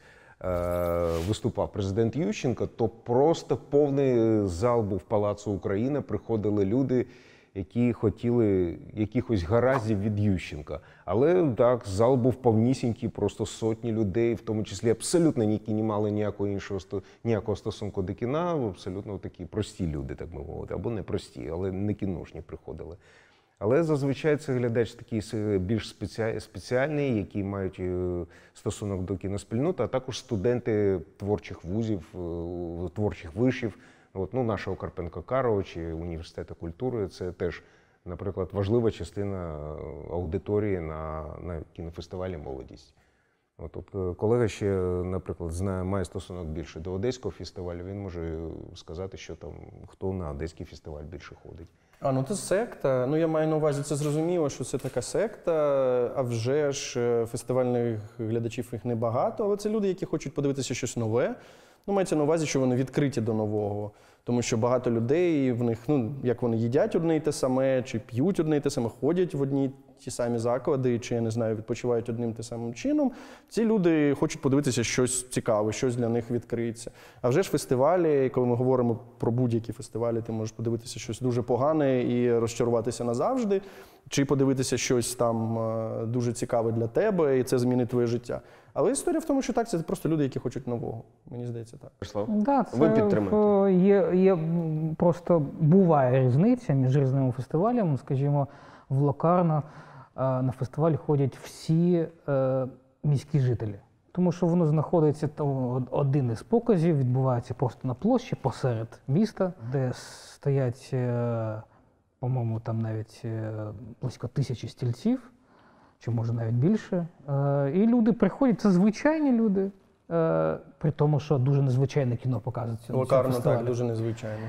е, виступав президент Ющенко, то просто повний зал був Палацу Україна, приходили люди, які хотіли якихось гараздів від Ющенка. Але так, зал був повнісінький, просто сотні людей, в тому числі абсолютно які не мали ніякого іншого сто- ніякого стосунку до кіна, абсолютно такі прості люди, так би мовити, або не прості, але не кіношні приходили. Але зазвичай це глядач такий с- більш спеціа- спеціальний, які мають е, стосунок до кіноспільноти, а також студенти творчих вузів, е, творчих вишів. От, ну, нашого Карпенко-Карого чи університету культури – це теж, наприклад, важлива частина аудиторії на, на кінофестивалі «Молодість». От, от е, колега ще, наприклад, знає, має стосунок більше до Одеського фестивалю, він може сказати, що там, хто на Одеський фестиваль більше ходить. А, ну це секта. Ну я маю на увазі, це зрозуміло, що це така секта, а вже ж е, фестивальних глядачів їх небагато, але це люди, які хочуть подивитися щось нове. Ну, мається на увазі, що вони відкриті до нового. Тому що багато людей, в них, ну, як вони їдять одне і те саме, чи п'ють одне і те саме, ходять в одні ті самі заклади, чи, я не знаю, відпочивають одним і те самим чином. Ці люди хочуть подивитися щось цікаве, щось для них відкриється. А вже ж фестивалі, коли ми говоримо про будь-які фестивалі, ти можеш подивитися щось дуже погане і розчаруватися назавжди, чи подивитися щось там е, дуже цікаве для тебе, і це змінить твоє життя. Але історія в тому, що так, це просто люди, які хочуть нового. Мені здається, так. Вячеслав? Да, це Ви підтримуєте? в- Є, є м, просто буває різниця між різними фестивалями. Скажімо, в Локарно е, на фестиваль ходять всі е, міські жителі. Тому що воно знаходиться, то один із показів відбувається просто на площі посеред міста, де стоять, е, по-моєму, там навіть е, близько тисячі стільців, чи може навіть більше. Е, І люди приходять, це звичайні люди, е, при тому, що дуже незвичайне кіно показується на цьому Локарно, фестивалі. так, дуже незвичайно.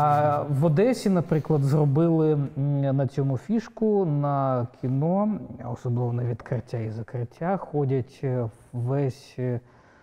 А в Одесі, наприклад, зробили м, на цьому фішку на кіно, особливо на відкриття і закриття, ходять е, весь, е,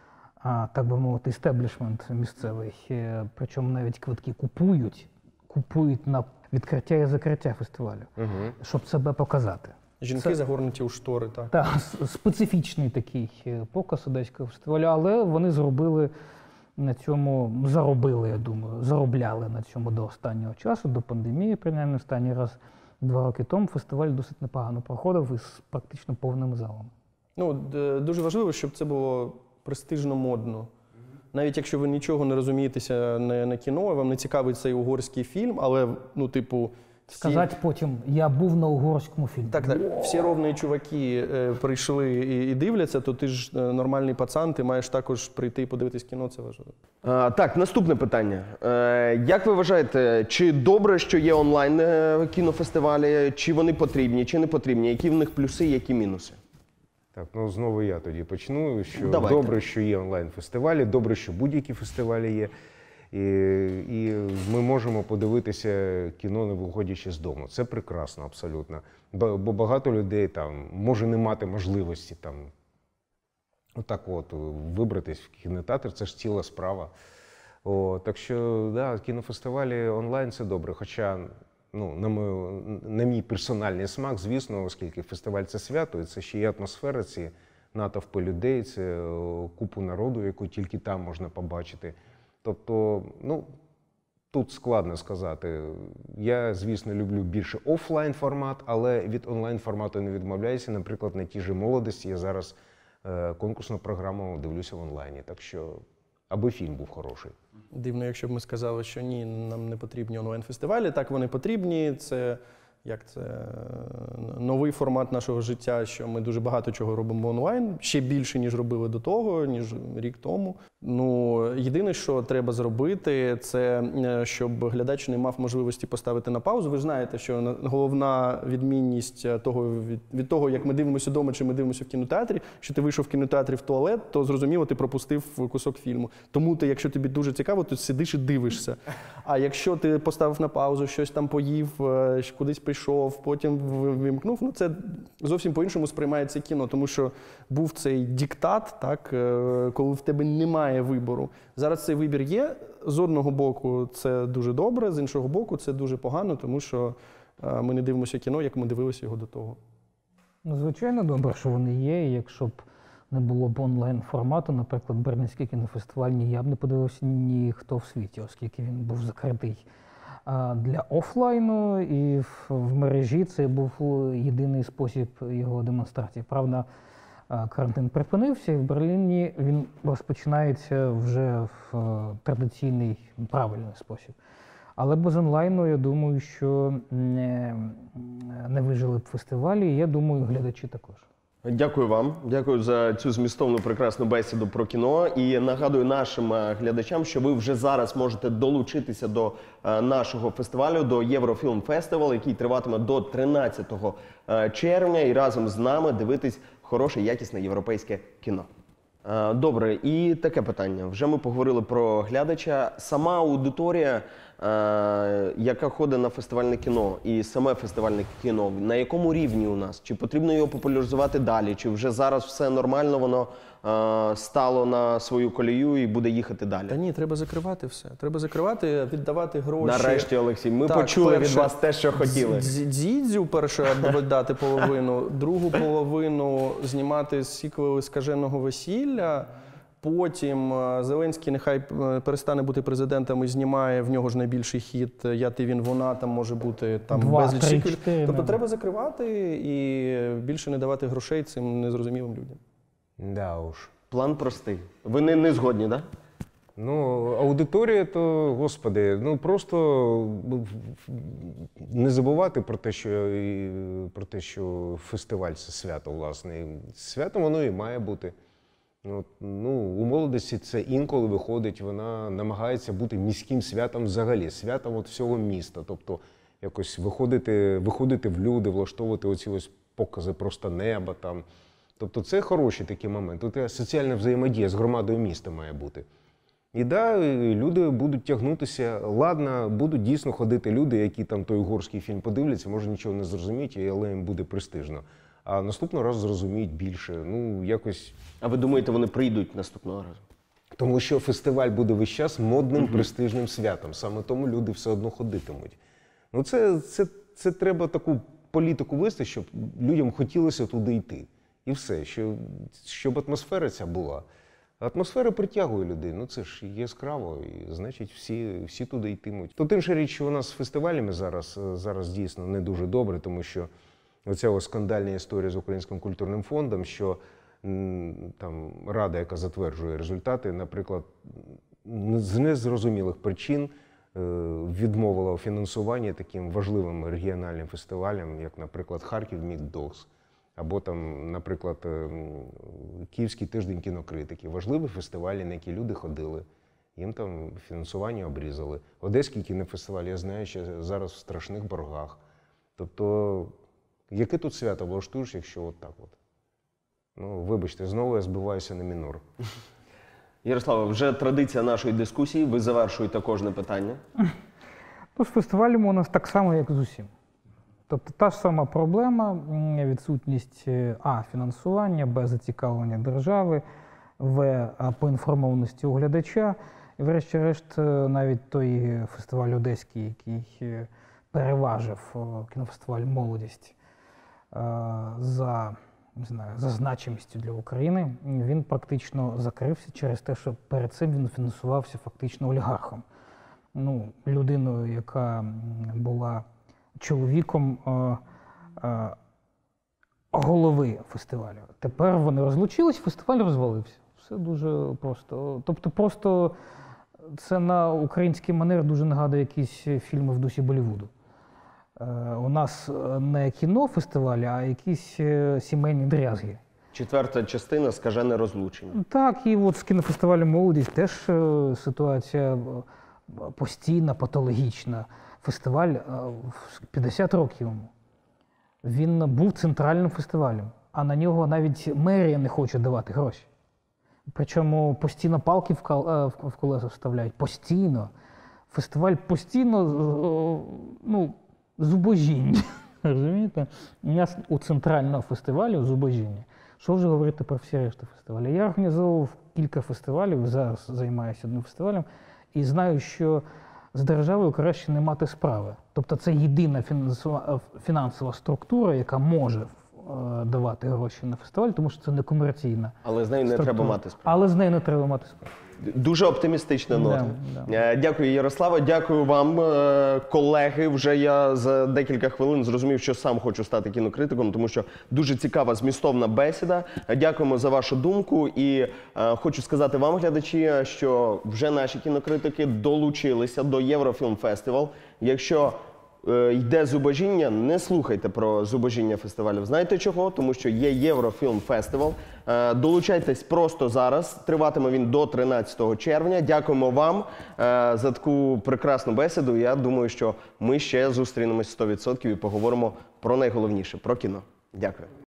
а, так би мовити, істеблішмент місцевий. Е, Причому навіть квитки купують, купують на відкриття і закриття фестивалю, Угу. щоб себе показати. Жінки Це- загорнуті у штори, так. Так, с- специфічний такий е, показ Одеського фестивалю, але вони зробили на цьому, заробили, я думаю, заробляли на цьому до останнього часу, до пандемії, принаймні останній раз два роки тому фестиваль досить непогано проходив із практично повними залами. Ну, д- дуже важливо, щоб це було престижно модно. Навіть якщо ви нічого не розумієтеся на, на кіно, вам не цікавий цей угорський фільм, але, ну, типу, всі, Сказати потім, я був на угорському фільмі. так, так, всі ровні чуваки е, прийшли і, і дивляться, то ти ж е, нормальний пацан, ти маєш також прийти і подивитись кіно, це важливо. А, так, наступне питання. Е, як ви вважаєте, чи добре, що є онлайн е, кінофестивалі, чи вони потрібні, чи не потрібні? Які в них плюси, які мінуси? Так, ну знову я тоді почну. Що Давайте. добре, що є онлайн-фестивалі, добре, що будь-які фестивалі є. І, і ми можемо подивитися кіно, не виходячи з дому. Це прекрасно, абсолютно. Бо бо багато людей там може не мати можливості там отак от вибратись в кінотеатр, це ж ціла справа. О, так що, да, кінофестивалі онлайн – це добре. Хоча ну, на, мою, на мій персональний смак, звісно, оскільки фестиваль – це свято, і це ще й атмосфера, ці натовпи людей, це купу народу, яку тільки там можна побачити. Тобто, ну, тут складно сказати. Я, звісно, люблю більше офлайн формат, але від онлайн формату не відмовляюся. Наприклад, на тій же молодості я зараз е, конкурсну програму дивлюся в онлайні. Так що, аби фільм був хороший. Дивно, якщо б ми сказали, що ні, нам не потрібні онлайн-фестивалі. Так, вони потрібні. Це, як це, новий формат нашого життя, що ми дуже багато чого робимо онлайн, ще більше, ніж робили до того, ніж рік тому. Ну, єдине, що треба зробити, це щоб глядач не мав можливості поставити на паузу. Ви ж знаєте, що головна відмінність того, від, від того, як ми дивимося вдома, чи ми дивимося в кінотеатрі, що ти вийшов в кінотеатрі в туалет, то зрозуміло, ти пропустив кусок фільму. Тому ти, якщо тобі дуже цікаво, то сидиш і дивишся. А якщо ти поставив на паузу, щось там поїв, кудись прийшов, потім вимкнув, ну це зовсім по-іншому сприймається кіно, тому що був цей диктат, так, коли в тебе немає вибору. Зараз цей вибір є. З одного боку це дуже добре, з іншого боку це дуже погано, тому що ми не дивимося кіно, як ми дивилися його до того. Ну, звичайно, добре, що вони є. І якщо б не було б онлайн-формату, наприклад, Берлінський кінофестиваль, ні я б не подивився ніхто в світі, оскільки він був закритий для офлайну, і в мережі це був єдиний спосіб його демонстрації. Правда, карантин припинився, і в Берліні він розпочинається вже в традиційний, правильний спосіб. Але без онлайну, я думаю, що не, не вижили б фестивалі, і я думаю, глядачі також. Дякую вам. Дякую за цю змістовну прекрасну бесіду про кіно. І нагадую нашим глядачам, що ви вже зараз можете долучитися до нашого фестивалю, до Єврофільм Фестивал, який триватиме до тринадцятого червня, і разом з нами дивитись хороше, якісне європейське кіно. Добре, і таке питання. Вже ми поговорили про глядача. Сама аудиторія, яка ходить на фестивальне кіно, і саме фестивальне кіно, на якому рівні у нас? Чи потрібно його популяризувати далі? Чи вже зараз все нормально, воно стало на свою колію і буде їхати далі? Та ні, треба закривати все. Треба закривати, віддавати гроші. Нарешті, Олексій, ми так, почули перше, від вас те, що хотіли. Дзідзю перше дати половину, другу половину знімати сіквели «Скаженого весілля». Потім Зеленський нехай перестане бути президентом і знімає, в нього ж найбільший хіт «Я, ти, він, вона», там може бути там Два, безліч три, сіквелів. чотири, Тобто да. треба закривати і більше не давати грошей цим незрозумілим людям. Да уж. План простий. Ви не, не згодні, так? Да? Ну, аудиторія, то, господи, ну просто не забувати про те, що, про те, що фестиваль – це свято, власне. Свято воно і має бути. Ну, ну, у молодості це інколи виходить, вона намагається бути міським святом взагалі, святом от всього міста. Тобто якось виходити, виходити в люди, влаштовувати оці ось покази просто неба там. Тобто це хороші такі моменти. Тут соціальна взаємодія з громадою міста має бути. І да, люди будуть тягнутися, ладно, будуть дійсно ходити люди, які там той угорський фільм подивляться, може нічого не зрозуміють, але їм буде престижно. А наступного разу зрозуміють більше, ну якось… А ви думаєте, вони прийдуть наступного разу? Тому що фестиваль буде весь час модним, mm-hmm. престижним святом, саме тому люди все одно ходитимуть. Ну це, це, це треба таку політику вести, щоб людям хотілося туди йти. І все, що, щоб атмосфера ця була. Атмосфера притягує людей, ну це ж яскраво, і значить всі, всі туди йтимуть. Тут інша річ, що у нас з фестивалями зараз, зараз дійсно не дуже добре, тому що оця ось скандальна історія з Українським культурним фондом, що там рада, яка затверджує результати, наприклад, з незрозумілих причин відмовила у фінансуванні таким важливим регіональним фестивалям, як, наприклад, Харків Міддокс, або там, наприклад, Київський тиждень кінокритики. Важливі фестивалі, на які люди ходили. Їм там фінансування обрізали. Одеський кінофестиваль, я знаю, що зараз в страшних боргах. Тобто, яке тут свято влаштуєш, якщо от так от? Ну, вибачте, знову я збиваюся на мінор. Ярославе, вже традиція нашої дискусії, ви завершуєте кожне питання. Ну, з фестивалями у нас так само, як з усім. Тобто та ж сама проблема, відсутність а. фінансування, б. зацікавлення держави, в. поінформованості у глядача. І врешті-решт навіть той фестиваль одеський, який переважив е, кінофестиваль «Молодість» е, за, не знаю, за значимістю для України, він практично закрився через те, що перед цим він фінансувався фактично олігархом. Ну, людиною, яка була чоловіком е, е, голови фестивалю. Тепер вони розлучились, фестиваль розвалився. Все дуже просто. Тобто просто це на український манер дуже нагадує якісь фільми в дусі Боллівуду. Е, у нас не кіно фестиваль, а якісь е, сімейні дрязги. Четверта частина «Скажене розлучення». Так, і от з кінофестивалем «Молодість» теж е, ситуація е, постійна, патологічна. Фестиваль е, п'ятдесят років йому. Він був центральним фестивалем, а на нього навіть мерія не хоче давати гроші. Причому постійно палки в, кол в колеса вставляють. Постійно. Фестиваль постійно, ну, зубожіння. Розумієте? У нас у центрального фестивалю зубожіння. Що вже говорити про всі решти фестивалів? Я організовував кілька фестивалів, зараз займаюся одним фестивалем, і знаю, що з державою краще не мати справи. Тобто це єдина фінансова, фінансова структура, яка може е, давати гроші на фестиваль, тому що це не комерційна. Але з нею не структура. треба мати справу. Але з нею не треба мати справу. Дуже оптимістична нота. Да, да. Дякую, Ярослава. Дякую вам, колеги. Вже я за декілька хвилин зрозумів, що сам хочу стати кінокритиком, тому що дуже цікава, змістовна бесіда. Дякуємо за вашу думку. І е, хочу сказати вам, глядачі, що вже наші кінокритики долучилися до Єврофільм Фестивал. Якщо е, йде зубожіння, не слухайте про зубожіння фестивалів. Знаєте чого? Тому що є Єврофільм Фестивал. Е, долучайтесь просто зараз. Триватиме він до тринадцятого червня. Дякуємо вам е, за таку прекрасну бесіду. Я думаю, що ми ще зустрінемось сто відсотків і поговоримо про найголовніше – про кіно. Дякую.